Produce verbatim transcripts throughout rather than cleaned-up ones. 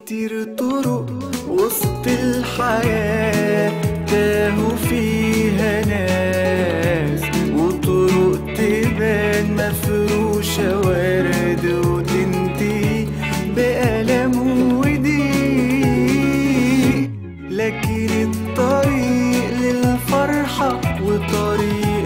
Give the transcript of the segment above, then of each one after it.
كتير طرق وسط الحياة تاهوا فيها ناس، وطرق تبان مفروشة ورد وتنتهي بألم وضيق، لكن الطريق للفرحة وطريق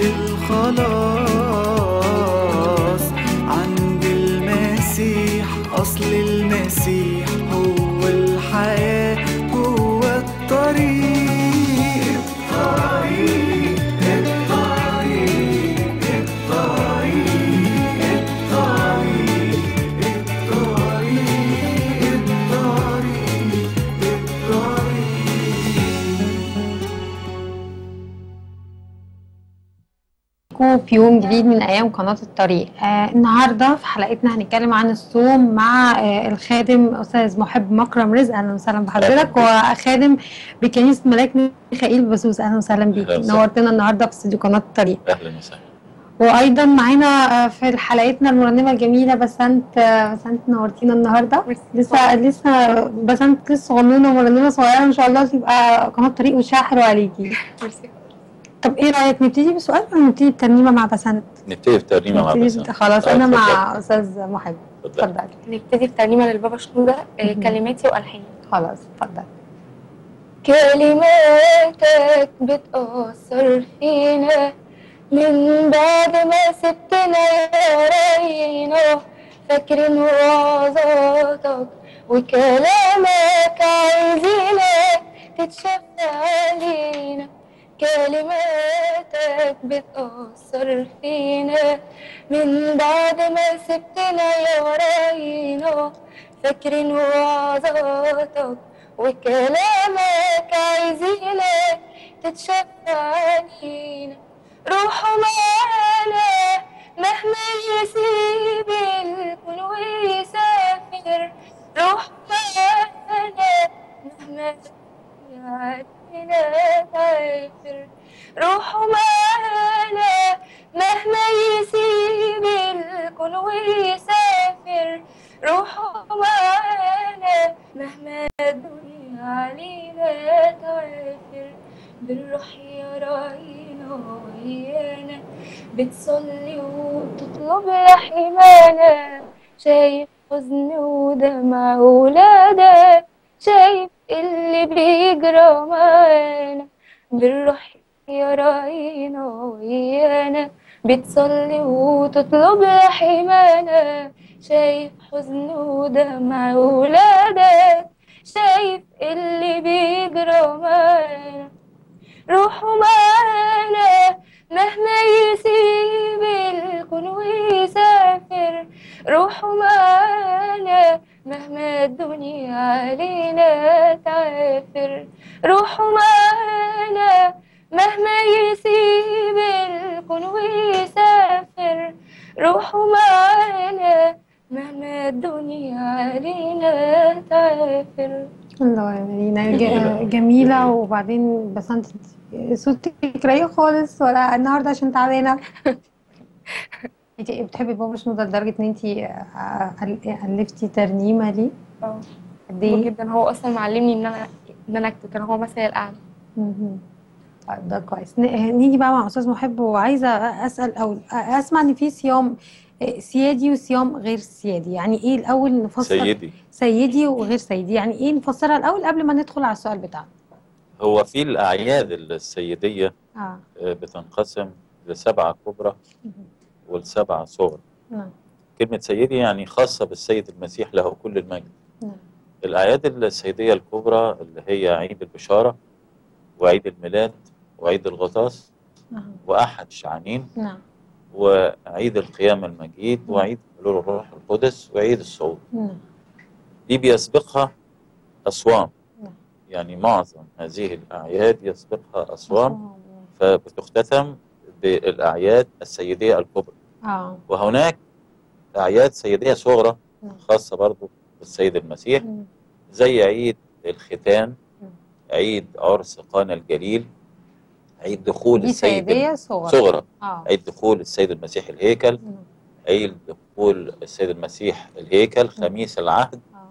الخلاص عند المسيح. أصل المسيح هو الحياة، هو الطريق الطريق الطريق الطريق الطريق الطريق في يوم جديد من ايام قناه الطريق. آه النهارده في حلقتنا هنتكلم عن الصوم مع آه الخادم استاذ محب مكرم رزق. اهلا وسهلا بحضرتك، وخادم بكنيسه ملاك ميخائيل بسوس. اهلا وسهلا بيك، نورتنا النهارده في استوديو قناه الطريق. اهلا وسهلا. وايضا معانا في حلقتنا المرنمه الجميله بسنت. بسنت نورتينا النهارده. لسه لسه بسنت لسه صغنونه ومرنمه صغيره ان شاء الله تبقى قناه الطريق وشها حلو عليكي. ميرسي. طب ايه رايك نبتدي بسؤال ولا نبتدي بترنيمه مع بسنت؟ نبتدي بترنيمه مع بسنت. خلاص انا مع استاذ محب. اتفضل. نبتدي بترنيمه للبابا شنودة، كلماتي والحاني. خلاص اتفضل. كلماتك بتأثر فينا من بعد ما سبتنا يا رينا، فاكرين وعظاتك وكلامك عايزينك تتشفى علينا. كلماتك بتأثر فينا من بعد ما سبتنا يا ورينا، فاكرين وعظاتك وكلامك عايزينك تتشفى علينا. روحوا معانا مهما يسيب الكون ويسافر، روحوا معانا مهما يعدينا تعافر. روحوا معانا مهما يسيب الكون ويسافر، روحوا معانا مهما الدنيا علينا تعافر. بالروح يا راينا ويانا بتصلي وتطلب رحمانا، شايف حزن ودمع ولادك، شايف اللي بيجرى معانا. بالروح يا راينا ويانا بتصلي وتطلب رحمانا، شايف حزن ودمع ولادك، شايف اللي بيجرى معانا. روحوا معانا مهما يسيب الكون ويسافر، روحوا معانا مهما الدنيا علينا تعافر. روحوا معانا مهما يسيب الكون ويسافر، روحوا معانا مهما الدنيا علينا تعافر. الله يا مارينا، جميله. وبعدين بسنت صوتك رايق خالص، ولا النهارده عشان تعبانه؟ انت بتحبي بابا شنودة لدرجه ان انت الفتي ترنيمه ليه؟ اه قد ايه جدا. هو اصلا معلمني ان انا ان انا اكتب، كان هو مثل الاعلى. ده كويس. نيجي بقى مع استاذ محب، وعايزه اسال او اسمع ان في صيام سيادي وصيام غير سيادي. يعني ايه الاول نفسر؟ سيدي سيدي وغير سيدي، يعني ايه نفسرها الاول قبل ما ندخل على السؤال بتاعنا؟ هو في الاعياد السيديه اه بتنقسم لسبعه كبرى والسبعه صغرى. نعم. كلمه سيدي يعني خاصه بالسيد المسيح له كل المجد. نعم. الاعياد السيديه الكبرى اللي هي عيد البشاره وعيد الميلاد وعيد الغطاس نعم. واحد شعانين. نعم. وعيد القيامه المجيد وعيد حلول الروح القدس وعيد الصعود. نعم. دي بيسبقها أصوام. نعم. يعني معظم هذه الأعياد يسبقها أصوام، فبتختتم بالأعياد السيدية الكبرى. آه. وهناك أعياد سيدية صغرى خاصة برضو بالسيد المسيح، زي عيد الختان، عيد عرس قانا الجليل، عيد دخول دي السيد سيدية صغرى, صغرى. آه. عيد دخول السيد المسيح الهيكل، عيد دخول السيد المسيح الهيكل، خميس العهد،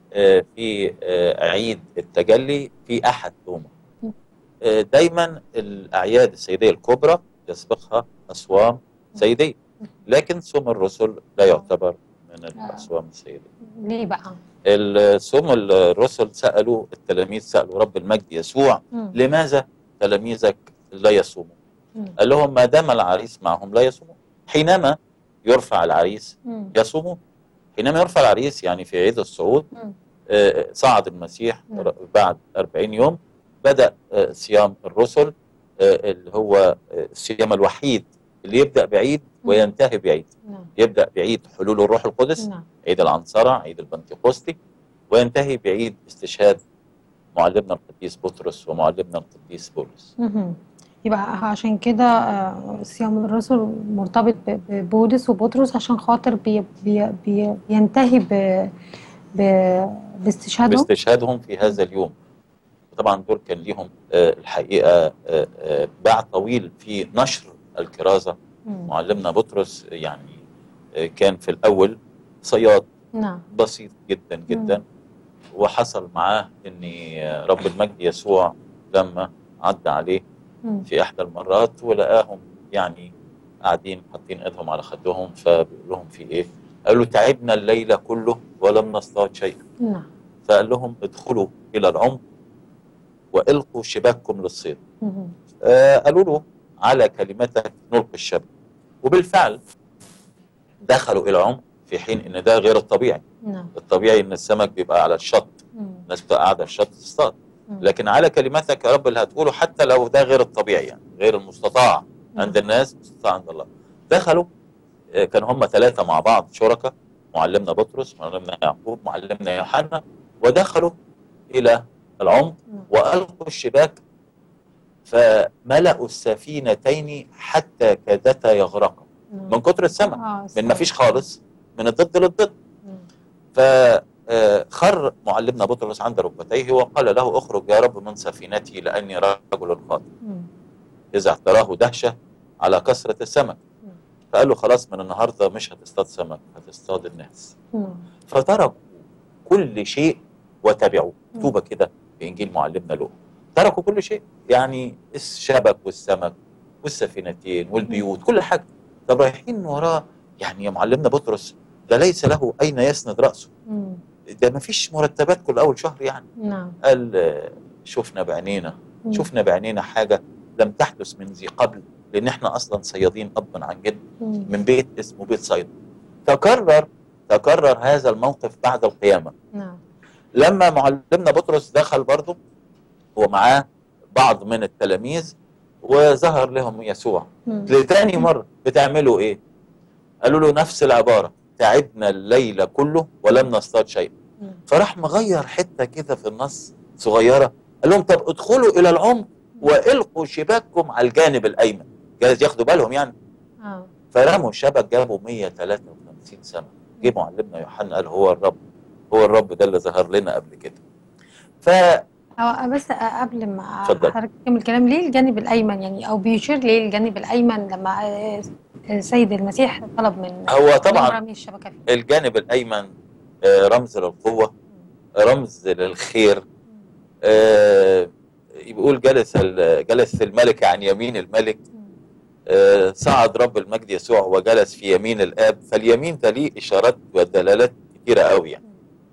آه، في آه، عيد التجلي في أحد توما. آه، دايما الأعياد السيدية الكبرى يسبقها أصوام سيدية، لكن صوم الرسل لا يعتبر من الأصوام السيدية. ليه بقى؟ الصوم الرسل سألوا التلاميذ، سألوا رب المجد يسوع مم. لماذا تلاميذك لا يصومون؟ مم. قال لهم ما دام العريس معهم لا يصومون. حينما يرفع العريس مم. يصومون. حينما يرفع العريس يعني في عيد الصعود، مم. آه، صعد المسيح مم. بعد أربعين يوم، بدأ آه، صيام الرسل، آه، اللي هو آه، الصيام الوحيد اللي يبدأ بعيد وينتهي بعيد. نعم. يبدأ بعيد حلول الروح القدس، نعم. عيد العنصرة، عيد البنتقوستي، وينتهي بعيد استشهاد معلمنا القديس بطرس ومعلمنا القديس بولس. مهم. يبقى عشان كده آه، صيام الرسل مرتبط ب- ببولس وبطرس عشان خاطر بي بي بي بينتهي ب ب- باستشهادهم. باستشهادهم في هذا اليوم. طبعا دول كان ليهم آه، الحقيقة آه، آه، باع طويل في نشر الكرازة. مم. معلمنا بطرس يعني آه، كان في الأول صياد نعم. بسيط جدا جدا، وحصل معاه ان آه، رب المجد يسوع لما عدى عليه مم. في احدى المرات ولقاهم يعني قاعدين حاطين ايدهم على خدهم، فبيقول لهم في ايه؟ قالوا تعبنا الليل كله ولم نصطاد شيئا. نعم. فقال لهم ادخلوا الى العمق والقوا شباككم للصيد. مهم. آه قالوا له على كلمتك نلقي الشبك. وبالفعل دخلوا الى العمق، في حين ان ده غير الطبيعي. نعم. الطبيعي ان السمك بيبقى على الشط، مم. الناس بتبقى قاعده على الشط تصطاد، مم. لكن على كلمتك يا رب اللي هتقوله، حتى لو ده غير الطبيعي يعني غير المستطاع عند الناس، مستطاع عند الله. دخلوا، آه، كانوا هم ثلاثه مع بعض شركاء، معلمنا بطرس، معلمنا يعقوب، معلمنا يوحنا، ودخلوا الى العمق نعم. والقوا الشباك فملأوا السفينتين حتى كادتا يغرقا نعم. من كتر السمك، آه، من ما فيش السمك. خالص، من الضد للضد. مم. فخر معلمنا بطرس عند ركبتيه وقال له اخرج يا رب من سفينتي لاني رجل خاطئ، مم. اذا اعتراه دهشه على كثره السمك. مم. فقال له خلاص من النهارده مش هتصطاد سمك، هتصطاد الناس. نعم. فتركوا كل شيء وتبعوا. مم. مكتوبه كده في انجيل معلمنا لوقا، تركوا كل شيء، يعني الشبك والسمك والسفينتين والبيوت كل حاجه. طب رايحين وراه يعني يا معلمنا بطرس، ده ليس له اين يسند راسه، مم. ده ما فيش مرتبات كل اول شهر يعني. نعم. قال آه، شفنا بعينينا، مم. شفنا بعينينا حاجه لم تحدث من ذي قبل، لان احنا اصلا صيادين ابا عن جد مم. من بيت اسمه بيت صيدا. تكرر تكرر هذا الموقف بعد القيامه، نعم. لما معلمنا بطرس دخل برضه ومعاه بعض من التلاميذ وظهر لهم يسوع مم. لتاني مره، بتعملوا ايه؟ قالوا له نفس العباره، تعبنا الليل كله ولم نصطاد شيئا. مم. فراح مغير حته كده في النص صغيره، قال لهم طب ادخلوا الى العمق والقوا شباككم على الجانب الايمن، جايز ياخدوا بالهم يعني. اه. فرموا الشبك جابوا مية وثلاثة وخمسين سمك. جه معلمنا يوحنا قال هو الرب، هو الرب ده اللي ظهر لنا قبل كده. ف أو بس قبل ما اتفضل. حضرتك تكمل الكلام، ليه الجانب الايمن يعني، او بيشير ليه الجانب الايمن لما آه، السيد المسيح طلب من هو طبعا رمي الشبكه فيه؟ الجانب الايمن آه، رمز للقوه، رمز للخير. آه، بيقول جلس ال- جلس الملك عن يمين الملك، آه، صعد رب المجد يسوع وجلس في يمين الاب، فاليمين ده ليه اشارات ودلالات كتيره قوي يعني.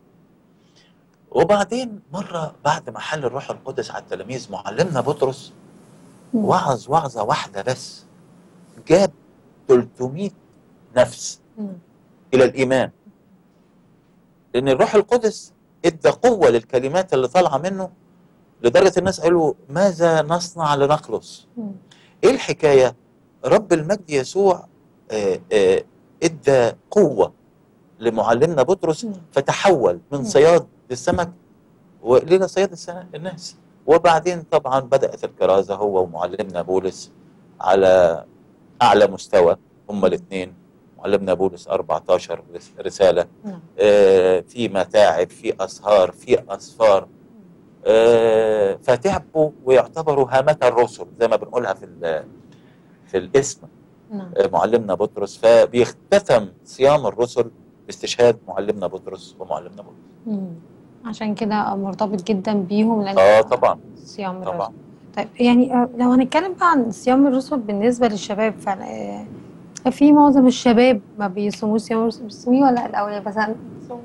وبعدين مره بعد ما حل الروح القدس على التلاميذ، معلمنا بطرس مم. وعظ وعظه واحده بس، جاب ثلاثمائة نفس مم. الى الايمان، لان الروح القدس ادى قوه للكلمات اللي طالعه منه، لدرجه الناس قالوا ماذا نصنع لنخلص؟ مم. ايه الحكايه؟ رب المجد يسوع آه، آه، ادى قوه لمعلمنا بطرس، مم. فتحول من مم. صياد للسمك والى صياد السنة الناس. وبعدين طبعا بدات الكرازه هو ومعلمنا بولس على اعلى مستوى، هما الاثنين. معلمنا بولس أربعة عشر رساله، نعم. آه، في متاعب، في اسهار، في اسفار، آه، فتعبوا ويعتبروا هامة الرسل زي ما بنقولها في ال- في الاسم، نعم. آه، معلمنا بطرس. فبيختتم صيام الرسل باستشهاد معلمنا بطرس ومعلمنا بولس. مم. عشان كده مرتبط جدا بيهم لان اه طبعا صيام الرسل. طبعا. طيب يعني آه، لو هنتكلم بقى عن صيام الرسل بالنسبه للشباب، ف آه، في معظم الشباب ما بيصوموش صيام الرسل، بتصوميه ولا لا الاول؟ بس أنا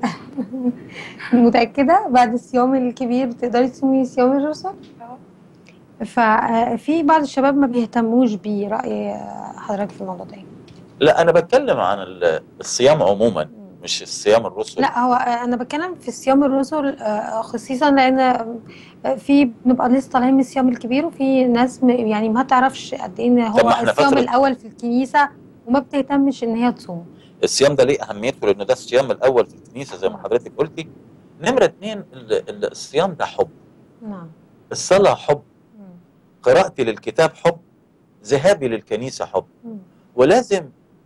متاكده بعد الصيام الكبير تقدري تصومي صيام الرسل؟ اه. ففي بعض الشباب ما بيهتموش بيه، رأي حضرتك في الموضوع ده إيه؟ لا انا بتكلم عن ال- الصيام عموما، مش الصيام الرسل. لا هو انا بتكلم في صيام الرسل آه، خصيصا لان آه، في بنبقى لسه طالعين من الصيام الكبير، وفي ناس م- يعني ما تعرفش قد ايه ان طب ما هو احنا الصيام فترة الاول في الكنيسه وما بتهتمش ان هي تصوم. الصيام ده ليه اهميته، لان ده الصيام الاول في الكنيسه زي ما حضرتك قلتي. نمره اتنين، ال- ال- الصيام ده حب، نعم. الصلاه حب، مم. قراءتي للكتاب حب، ذهابي للكنيسه حب. مم. ولازم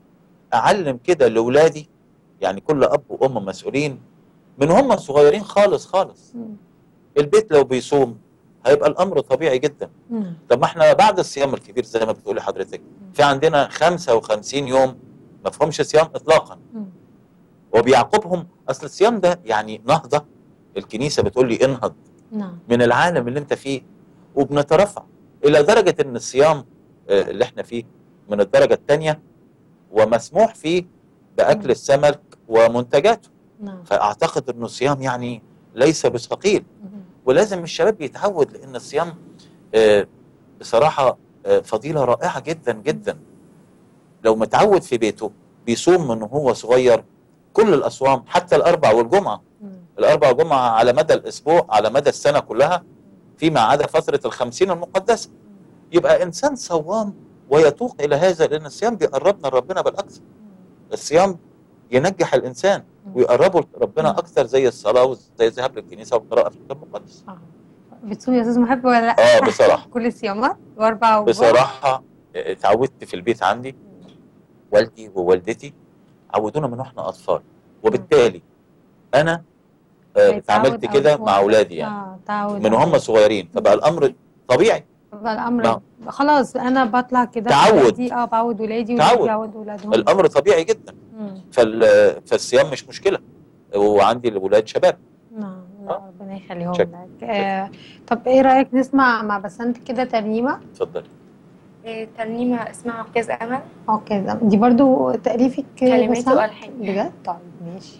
اعلم كده لاولادي، يعني كل اب وام مسؤولين من هم صغيرين خالص خالص. مم. البيت لو بيصوم هيبقى الامر طبيعي جدا. مم. طب ما احنا بعد الصيام الكبير زي ما بتقولي حضرتك في عندنا خمسة وخمسين يوم ما فيهمش صيام اطلاقا، مم. وبيعقبهم. اصل الصيام ده يعني نهضه، الكنيسه بتقول لي انهض نعم. من العالم اللي انت فيه، وبنترفع الى درجه ان الصيام آه، اللي احنا فيه من الدرجه الثانيه، ومسموح فيه باكل مم. السمك ومنتجاته. نعم. فاعتقد انه الصيام يعني ليس بثقيل، مم. ولازم الشباب يتعود، لان الصيام آه، بصراحه آه، فضيله رائعه جدا جدا. لو متعود في بيته بيصوم من هو صغير كل الاصوام، حتى الاربع والجمعه. مم. الاربع والجمعه على مدى الاسبوع، على مدى السنه كلها، فيما عدا فتره الخمسين المقدسه. يبقى انسان صوام ويتوق الى هذا، لان الصيام بيقربنا لربنا بالاكثر. الصيام ينجح الانسان ويقربه لربنا مم. اكثر، زي الصلاه وزي الذهاب للكنيسه والقراءه في الكتاب المقدس. آه. بتصوم يا استاذ محب ولا لا؟ اه بصراحه كل الصيامات واربع وجمعة؟ بصراحه اتعودت في البيت عندي، والدي ووالدتي عودونا من واحنا اطفال، وبالتالي انا آه، اتعاملت هيتعود كده أو مع هو- اولادي يعني اه تعود من هم صغيرين، فبقى الامر طبيعي. بقى الامر نعم. خلاص انا بطلع كده تعود. ولادي اه بعود ولادي ولادي تعود. بيعودوا ولادهم. الامر طبيعي جدا. مم. فال- فالصيام مش مشكله، وعندي الولاد شباب. نعم. لا آه. ربنا يخليهم شك- لك. آه طب ايه رايك نسمع مع بسنت كده ترنيمه؟ اتفضلي. إيه، ترنيمة اسمها عكاز أمل. اوكي دي برضو تاليفك كلماتي بسنت؟ والحان. بجد؟ طيب ماشي.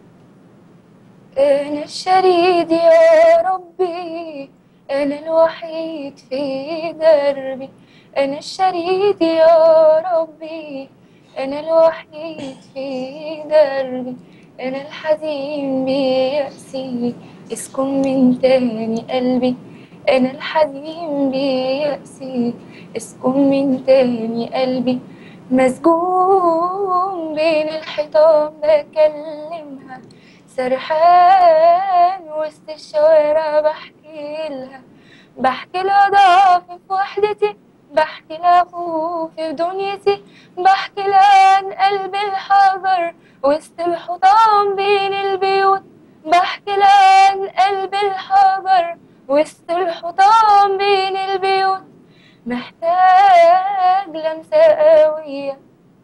أنا الشريد يا ربي، أنا الوحيد في دربي. أنا الشريد يا ربي، أنا الوحيد في دربي. أنا الحزين بيأسي، اسكن من تاني قلبي. أنا الحزين بيأسي، اسكن من تاني قلبي. مسجون بين الحيطان بكلمها، سرحان وسط الشوارع بحكي لها. بحكي لها ضعفي في وحدتي، بحكي لها خوفي في دنيتي. بحكي لها عن قلبي الحجر وسط الحطام بين البيوت. بحكي لها عن قلبي الحجر وسط الحطام بين البيوت. محتاج لمسة قوية،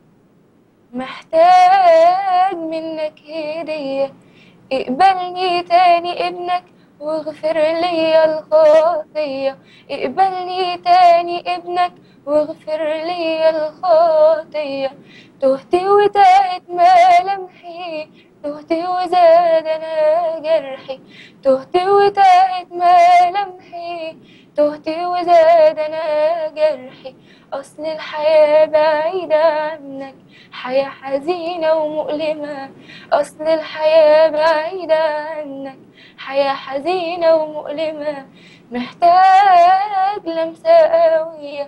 محتاج منك هدية. اقبلني تاني ابنك واغفر لي الخطية. اقبلني تاني ابنك واغفر لي الخطية. تهت وتاهت ملامحي، تهت وزاد انا جرحي. تهت وتاهت ملامحي، تهت وزاد انا جرحي. اصل الحياة بعيدة عنك، حياة حزينة ومؤلمة. أصل الحياة بعيدة عنك، حياة حزينة ومؤلمة. محتاج لمسة قوية،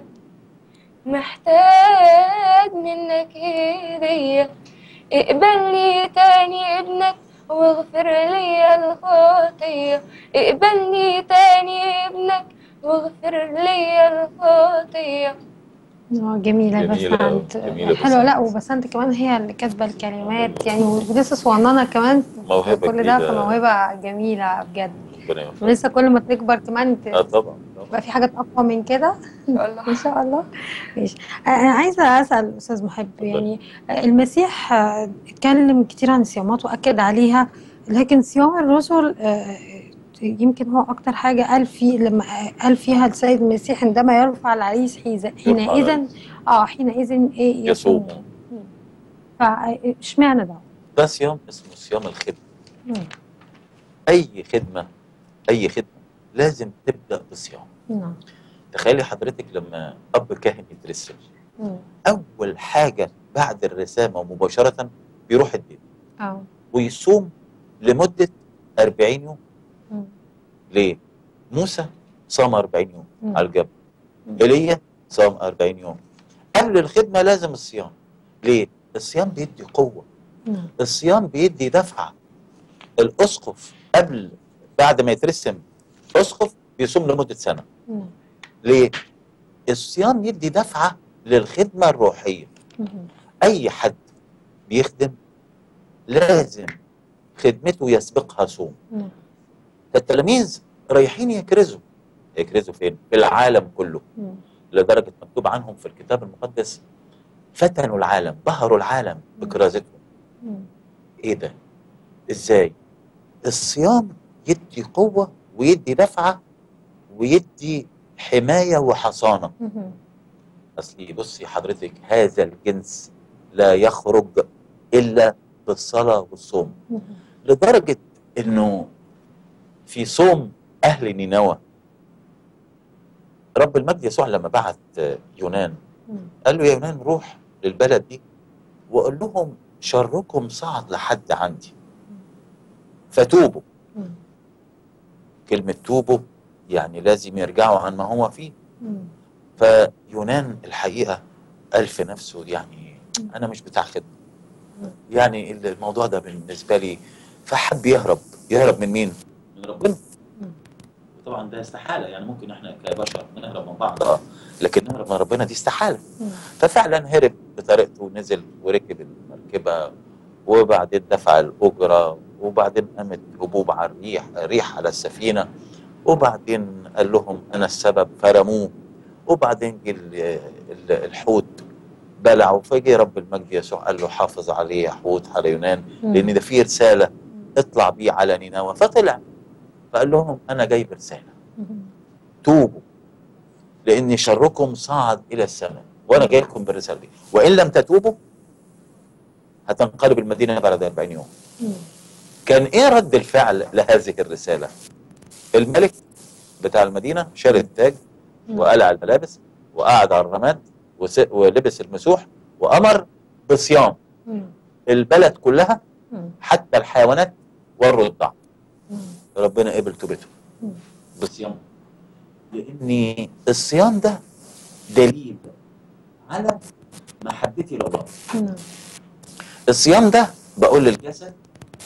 محتاج منك هدية. اقبلني تاني ابنك واغفر لي الخطية. اقبلني تاني ابنك واغفر لي الخطية. اه جميلة جميلة أوي، بسنت، جميلة حلوة. لا بسنت. وبسنت كمان هي اللي كاتبة الكلمات يعني، ولسه صغننة كمان في موهبة كل ده، جديدة. فموهبة جميلة بجد. ربنا يوفقك. ولسه كل ما تكبر كمان اه ت- طبعا يبقى طبعا. في حاجات أقوى من كده إن شاء الله. إن شاء الله. ماشي. أنا عايزة أسأل أستاذ محب، اتفضل. يعني المسيح اتكلم كتير عن الصيامات وأكد عليها، لكن صيام الرسل آه، يمكن هو اكتر حاجه قال فيه لما قال فيها السيد المسيح عندما يرفع العريس حيز- حينئذ العريس. اه حينئذ ايه يصوم. يصوم. فاشمعنى ده؟ ده صيام اسمه صيام الخدمة. مم. أي خدمة أي خدمة لازم تبدأ بصيام. نعم. تخيلي حضرتك لما أب كاهن يترسل، مم. أول حاجة بعد الرسامة مباشرة بيروح الدين اه. ويصوم لمدة أربعين يوم. مم. ليه؟ موسى صام أربعين يوم مم. على الجبل، مم. ايليا صام أربعين يوم. قبل الخدمة لازم الصيام. ليه؟ الصيام بيدي قوة، مم. الصيام بيدي دفعة. الأسقف قبل بعد ما يترسم أسقف بيصوم لمدة سنة. مم. ليه؟ الصيام يدي دفعة للخدمة الروحية. مم. أي حد بيخدم لازم خدمته يسبقها صوم. مم. التلاميذ رايحين يكرزوا، يكرزوا فين؟ في العالم كله، مم. لدرجة مكتوب عنهم في الكتاب المقدس فتنوا العالم، بهروا العالم بكرازتهم. مم. ايه ده؟ ازاي؟ الصيام يدي قوة ويدي دفعة ويدي حماية وحصانة. مم. اصلي بصي حضرتك، هذا الجنس لا يخرج الا بالصلاة والصوم. مم. لدرجة انه في صوم اهل نينوى رب المجد يسوع لما بعت يونان مم. قال له يا يونان روح للبلد دي وقول لهم شركم صعد لحد عندي فتوبوا. مم. كلمة توبوا يعني لازم يرجعوا عن ما هو فيه. مم. فيونان الحقيقة قال في نفسه يعني أنا مش بتاع خدمة، يعني الموضوع ده بالنسبة لي، فحب يهرب. يهرب من مين؟ من ربنا. طبعا ده استحالة، يعني ممكن احنا كبشر نهرب من بعض اه لكن نهرب من ربنا دي استحالة. مم. ففعلا هرب بطريقته ونزل وركب المركبة وبعدين دفع الأجرة وبعدين قامت هبوب على الريح ريح على السفينة وبعدين قال لهم أنا السبب فرموه وبعدين جه ال- ال- الحوت بلعه. فجي رب المجد يسوع قال له حافظ عليه يا حوت على يونان مم. لأن ده فيه رسالة اطلع بيه على نينوى. فطلع فقال لهم أنا جايب رسالة مم. توبوا لأن شركم صعد إلى السماء وأنا جاي لكم بالرسالة دي وإن لم تتوبوا هتنقلب المدينة بعد أربعين يوم. مم. كان إيه رد الفعل لهذه الرسالة؟ الملك بتاع المدينة شال التاج مم. وقلع الملابس وقعد على الرماد وس- ولبس المسوح وأمر بصيام مم. البلد كلها مم. حتى الحيوانات والرضع. مم. ربنا قبل توبته مم. بصيام، لأن الصيام ده دليل على محبتي لله. مم. الصيام ده بقول للجسد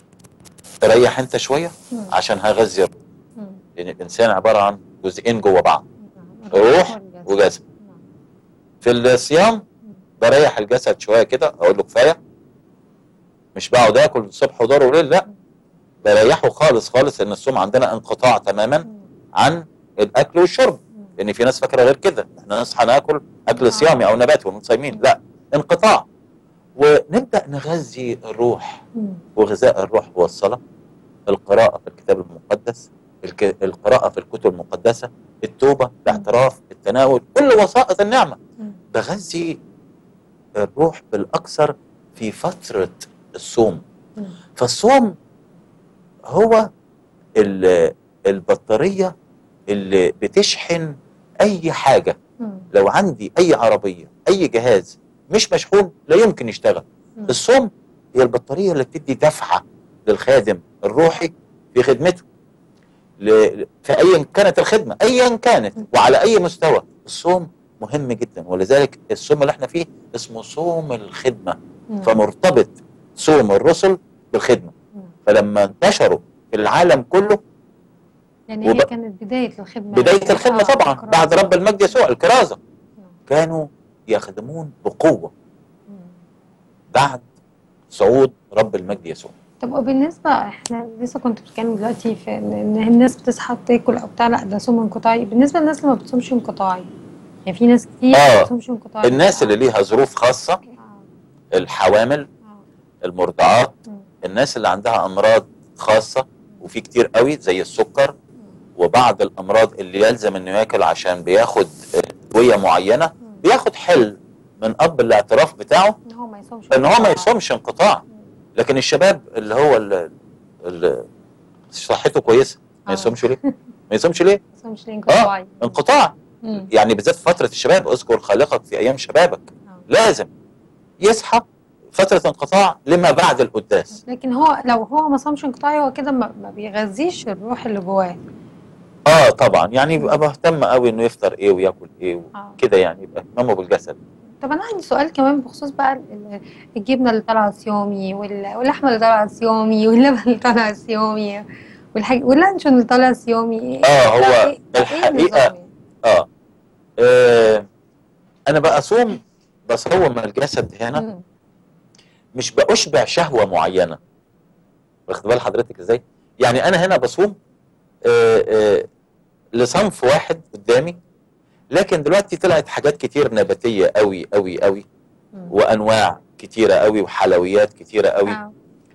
ريح انت شويه مم. عشان هغذي الروح، مم. لان الانسان عباره عن جزئين جوه بعض، نعم. روح وجسد. نعم. في الصيام بريح الجسد شويه كده اقول له كفايه، مش بقعد اكل الصبح وظهر وليل، لا بريحه خالص خالص. ان الصوم عندنا انقطاع تماما مم. عن الاكل والشرب، لان في ناس فاكره غير كده احنا نصحى ناكل اكل صيامي او نباتي ونكون صايمين، لا انقطاع. ونبدا نغذي الروح، مم. وغذاء الروح هو الصلاه، القراءه في الكتاب المقدس، الك... القراءه في الكتب المقدسه، التوبه، الاعتراف، التناول، كل وسائط النعمه. مم. بغذي الروح بالاكثر في فتره الصوم. مم. فالصوم هو ال- البطاريه اللي بتشحن اي حاجه. مم. لو عندي اي عربيه اي جهاز مش مشحون لا يمكن يشتغل. مم. الصوم هي البطاريه اللي بتدي دفعه للخادم الروحي في خدمته ل... في ايا كانت الخدمه ايا كانت وعلى اي مستوى. الصوم مهم جدا، ولذلك الصوم اللي احنا فيه اسمه صوم الخدمه. مم. فمرتبط صوم الرسل بالخدمه. مم. فلما انتشروا في العالم كله، يعني وب- هي كانت بداية الخدمة. بداية الخدمة آه، طبعا الكرازة. بعد رب المجد يسوع الكرازة، نعم. كانوا يخدمون بقوة مم. بعد صعود رب المجد يسوع. طب وبالنسبة احنا لسه كنت بتتكلم دلوقتي في ان إن الناس بتصحى تاكل او بتاع، لا ده صوم انقطاعي. بالنسبة للناس اللي ما بتصومش انقطاعي، يعني في ناس كتير آه. ما بتصومش انقطاعي. الناس اللي ليها ظروف خاصة، آه. الحوامل، آه. المرضعات، مم. الناس اللي عندها أمراض خاصه وفي كتير قوي زي السكر وبعض الامراض اللي يلزم انه ياكل عشان بياخد ادويه معينه، بياخد حل من اب الاعتراف بتاعه ان هو ما يصومش ان هو ما انقطاع. يصومش انقطاع. لكن الشباب اللي هو اللي, اللي صحته كويسه ما آه. يصومش ليه؟ ما يصومش ليه؟ ما يصومش ليه انقطاعي. اه انقطاع. مم. يعني بالذات في فتره الشباب، اذكر خالقك في ايام شبابك. آه. لازم يصحى فتره انقطاع لما بعد القداس. لكن هو لو هو ما صامش انقطاعي هو كده ما ما بيغذيش الروح اللي جواه. اه طبعا، يعني يبقى مهتم قوي انه يفطر ايه وياكل ايه آه. وكده، يعني يبقى اهتمامه بالجسد. طب انا عندي سؤال كمان بخصوص بقى ال- ال- الجبنه اللي طالعه صيامي وال- واللحمه اللي طالعه صيامي واللبن اللي طالع صيامي والحاج واللانشون اللي طالع صيامي. اه هو ده إيه- ده إيه الحقيقة النظام يعني؟ اه, آه انا بصوم بصوم الجسد هنا، مم. مش بأشبع شهوة معينة. واخد بال حضرتك ازاي؟ يعني انا هنا بصوم آه آه لصنف واحد قدامي، لكن دلوقتي طلعت حاجات كتير نباتية قوي قوي قوي، مم. وانواع كتيرة قوي وحلويات كتيرة قوي. آه.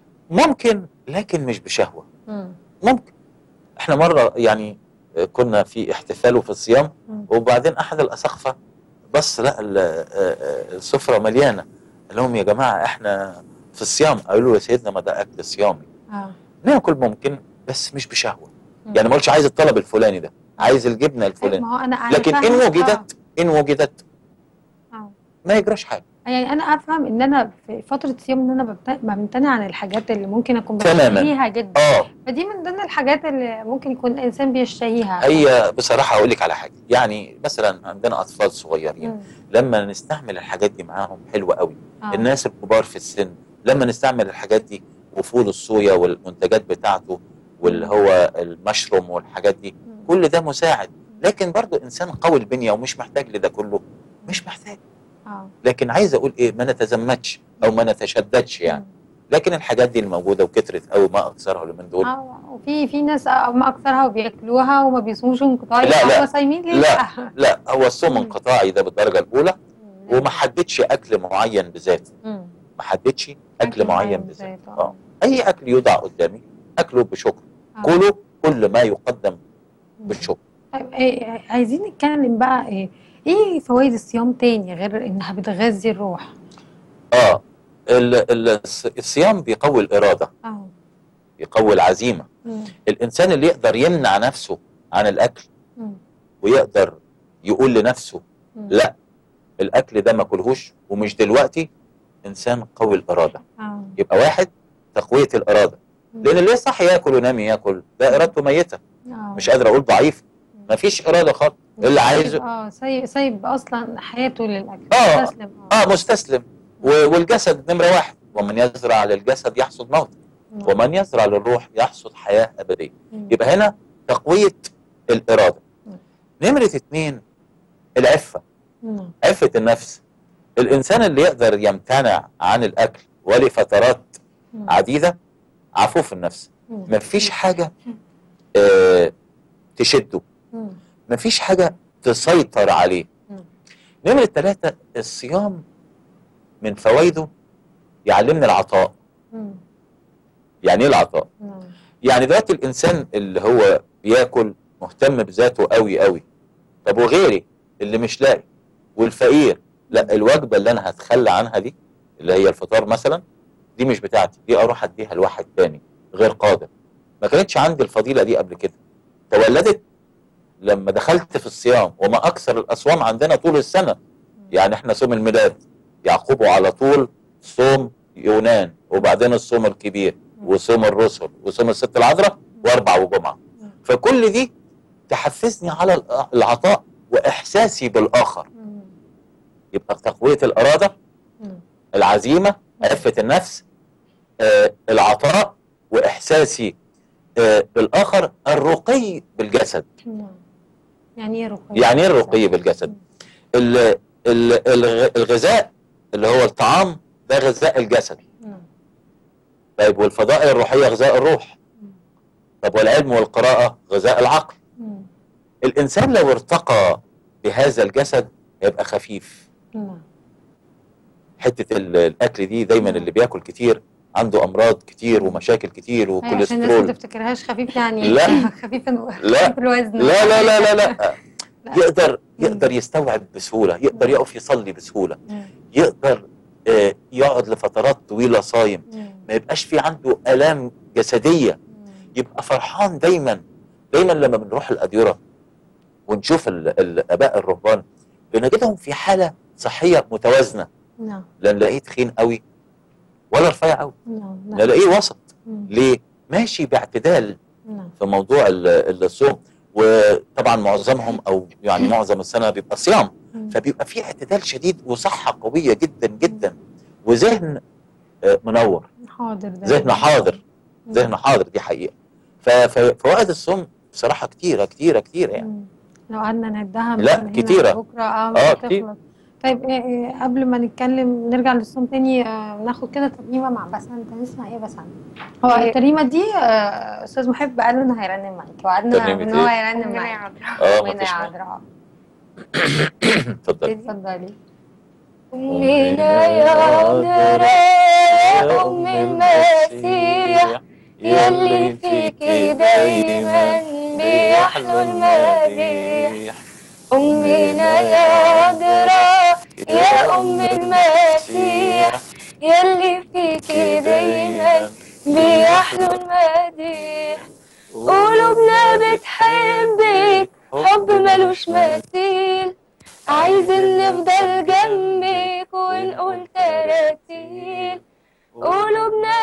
ممكن، لكن مش بشهوة. مم. ممكن. احنا مرة يعني آه، كنا في احتفال وفي الصيام، مم. وبعدين احد الاساقفة بص لا ال- آه، آه، السفرة مليانة، قال لهم يا جماعة احنا في الصيام. قالوا له يا سيدنا ما ده اكل صيامي. اه. ناكل ممكن بس مش بشهوة. مم. يعني ما قلتش عايز الطلب الفلاني ده، عايز الجبنة الفلاني، ما هو انا أنا لكن ان فاهمة- وجدت ان وجدت آه. آه. ما يجراش حاجة. يعني انا افهم ان انا في فتره صيام ان انا بمت- بمتنع عن الحاجات اللي ممكن اكون تماماً. بشتهيها جدا. اه فدي من ضمن الحاجات اللي ممكن يكون الانسان بيشتهيها. هي بصراحة اقول لك على حاجة، يعني مثلا عندنا اطفال صغيرين مم. لما نستعمل الحاجات دي معاهم حلوة قوي. آه. الناس الكبار في السن لما نستعمل الحاجات دي وفول الصويا والمنتجات بتاعته واللي هو المشروم والحاجات دي، مم. كل ده مساعد. لكن برضو انسان قوي البنية ومش محتاج لده كله، مش محتاج. اه. لكن عايز اقول ايه، ما نتزمتش او ما نتشددش يعني. لكن الحاجات دي الموجوده وكترت قوي ما اكثرها من دول. اه. وفي في ناس ما اكثرها وبياكلوها وما بيصوموش انقطاعي. لا، لا. هم صايمين ليه؟ لا لا، هو الصوم مم. انقطاعي ده بالدرجه الاولى، مم. وما حددش اكل معين بذاته. مم. ما حددش اكل معين بذاته. بذاته. اه اي اكل يوضع قدامي اكله بشكر. آه. كله كل ما يقدم بالشكر. طيب إيه عايزين نتكلم بقى ايه ايه فوائد الصيام تاني غير انها بتغذي الروح؟ اه ال- ال- الصيام بيقوي الاراده، اه. بيقوي العزيمه. مم. الانسان اللي يقدر يمنع نفسه عن الاكل مم. ويقدر يقول لنفسه مم. لا الاكل ده ما كلهوش ومش دلوقتي، انسان قوي الاراده. اه. يبقى واحد تقويه الاراده، مم. لان اللي صح ياكل وينام ياكل ده ارادته ميته. آه. مش قادر اقول ضعيف، ما فيش اراده خالص. اللي عايزه اه سايب سايب اصلا حياته للاكل. آه. مستسلم. اه مستسلم. و- والجسد نمره واحد، ومن يزرع للجسد يحصد موت، مم. ومن يزرع للروح يحصد حياه ابديه. مم. يبقى هنا تقويه الاراده. مم. نمره اتنين العفه، مم. عفه النفس. الانسان اللي يقدر يمتنع عن الاكل ولفترات مم. عديده عفوف النفس. مم. مفيش حاجه آه تشده، مم. مفيش حاجه تسيطر عليه. مم. نمره ثلاثه الصيام من فوائده يعلمنا العطاء. مم. يعني ايه العطاء؟ مم. يعني دلوقتي الانسان اللي هو بياكل مهتم بذاته قوي قوي، طب وغيري اللي مش لاقي والفقير، لا الوجبه اللي انا هتخلى عنها دي اللي هي الفطار مثلا، دي مش بتاعتي، دي اروح اديها لواحد تاني غير قادر. ما كانتش عندي الفضيله دي قبل كده، تولدت لما دخلت في الصيام. وما اكثر الاصوام عندنا طول السنه، يعني احنا صوم الميلاد يعقبه على طول صوم يونان، وبعدين الصوم الكبير وصوم الرسل وصوم الست العذراء واربع وجمعه. فكل دي تحفزني على العطاء واحساسي بالاخر. مم. يبقى تقويه الاراده، مم. العزيمه، عفه النفس، آه العطاء، واحساسي آه بالاخر، الرقي بالجسد. مم. يعني ايه رقي؟ يعني ايه الرقي بالجسد؟ ال- ال- الغ- الغذاء اللي هو الطعام ده غذاء الجسد. مم. طيب والفضائل الروحيه غذاء الروح. مم. طب والعلم والقراءه غذاء العقل. مم. الانسان لو ارتقى بهذا الجسد يبقى خفيف. مم. حته ال- الاكل دي دايما اللي بياكل كتير عنده امراض كتير ومشاكل كتير أيوة، عشان الناس ما وكوليسترول. تفتكرهاش خفيف يعني لا. خفيف الو- لا. خفيف الوزن. لا لا لا لا لا لا. يقدر يقدر يستوعب بسهوله، يقدر مم. يقف يصلي بسهوله، مم. يقدر آه، يقعد لفترات طويله صايم، مم. ما يبقاش في عنده الام جسديه، مم. يبقى فرحان دايما. دايما لما بنروح الاديره ونشوف ال- الاباء الرهبان بنجدهم في حاله صحيه متوازنه، نعم لا نلاقيه تخين قوي ولا رفيع قوي، نعم نعم. نلاقيه وسط. مم. ليه؟ ماشي باعتدال نعم. في موضوع ال- الصوم. وطبعا معظمهم او يعني معظم السنه بيبقى صيام، مم. فبيبقى في اعتدال شديد وصحه قويه جدا جدا وذهن آه، منور، حاضر ده ذهن حاضر، مم. ذهن حاضر، دي حقيقه. ف- ففوائد الصوم بصراحه كتيره كتيره كتيره يعني. مم. لو قعدنا نعدها لا، من هنا كتيرة. بكره اه مش آه، هتخلص. كتير. طيب إيه إيه قبل ما نتكلم نرجع للصوم تاني، آه ناخد كده ترنيمه مع بسنت. نسمع ايه بسنت؟ هو هي- الترنيمه دي آه استاذ محب قال انه هيرنم معاكي، وعدنا ترنيمة ان هو إيه؟ هيرنم أمنا يا معاكي. عذراء. اه أمنا مفيش يا مانع. عذراء. اتفضل. اتفضلي. أمنا يا عذراء أم المسيح، يلي فيكي دايما بيحلو المديح. أمنا يا عذراء يا أم المسيح، يلي فيكي دايما بيحلو المديح. قلوبنا بتحبك حب ملوش مثيل، عايزين نفضل جنبك ونقول تراتيل. قلوبنا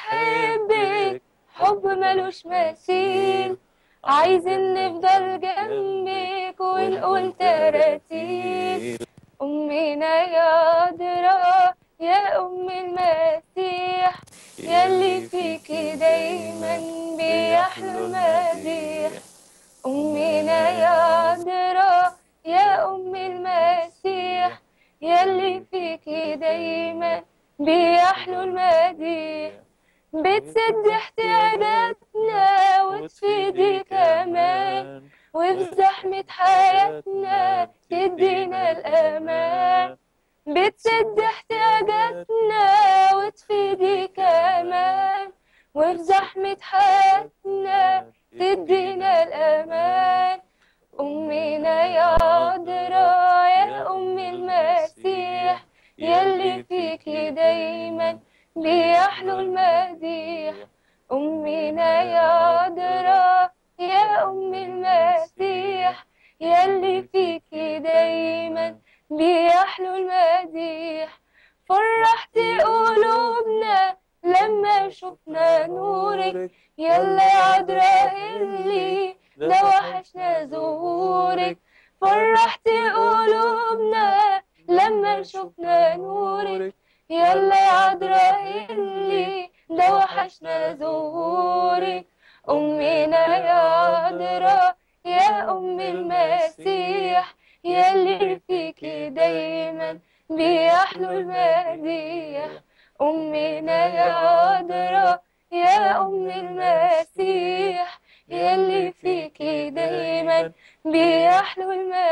بتحبك حب ملوش مثيل، عايزين نفضل جنبك ونقول تراتيل. أمنا يا عذراء يا أم المسيح، يلي فيكي دايما بيحلو المديح. أمنا يا عذراء يا أم المسيح، يلي فيكي دايما بيحلو المديح. بتسد احتياجاتنا وتفيدي كمان، وفي زحمة حياتنا تدينا الأمان. بتسد احتياجاتنا وتفيدي كمان، وفي زحمة حياتنا تدينا الأمان. أمنا يا عذراء يا أم المسيح، يلي فيكي دايما بيحلو المديح. أمنا يا عذراء يا أم المسيح، يلي فيكي دايما بيحلو المديح. فرحتي قلوبنا لما شفنا نورك، يلا يا عذراء اللي ده وحشنا ظهورك. فرحتي قلوبنا لما شفنا نورك، يلا يا عذراء اللي ده وحشنا ظهورك. أمنا يا عذراء يا أم المسيح، يلي فيكي دايما بيحلو المديح. أمنا يا عذراء يا أم المسيح، يلي فيكي دايما بيحلو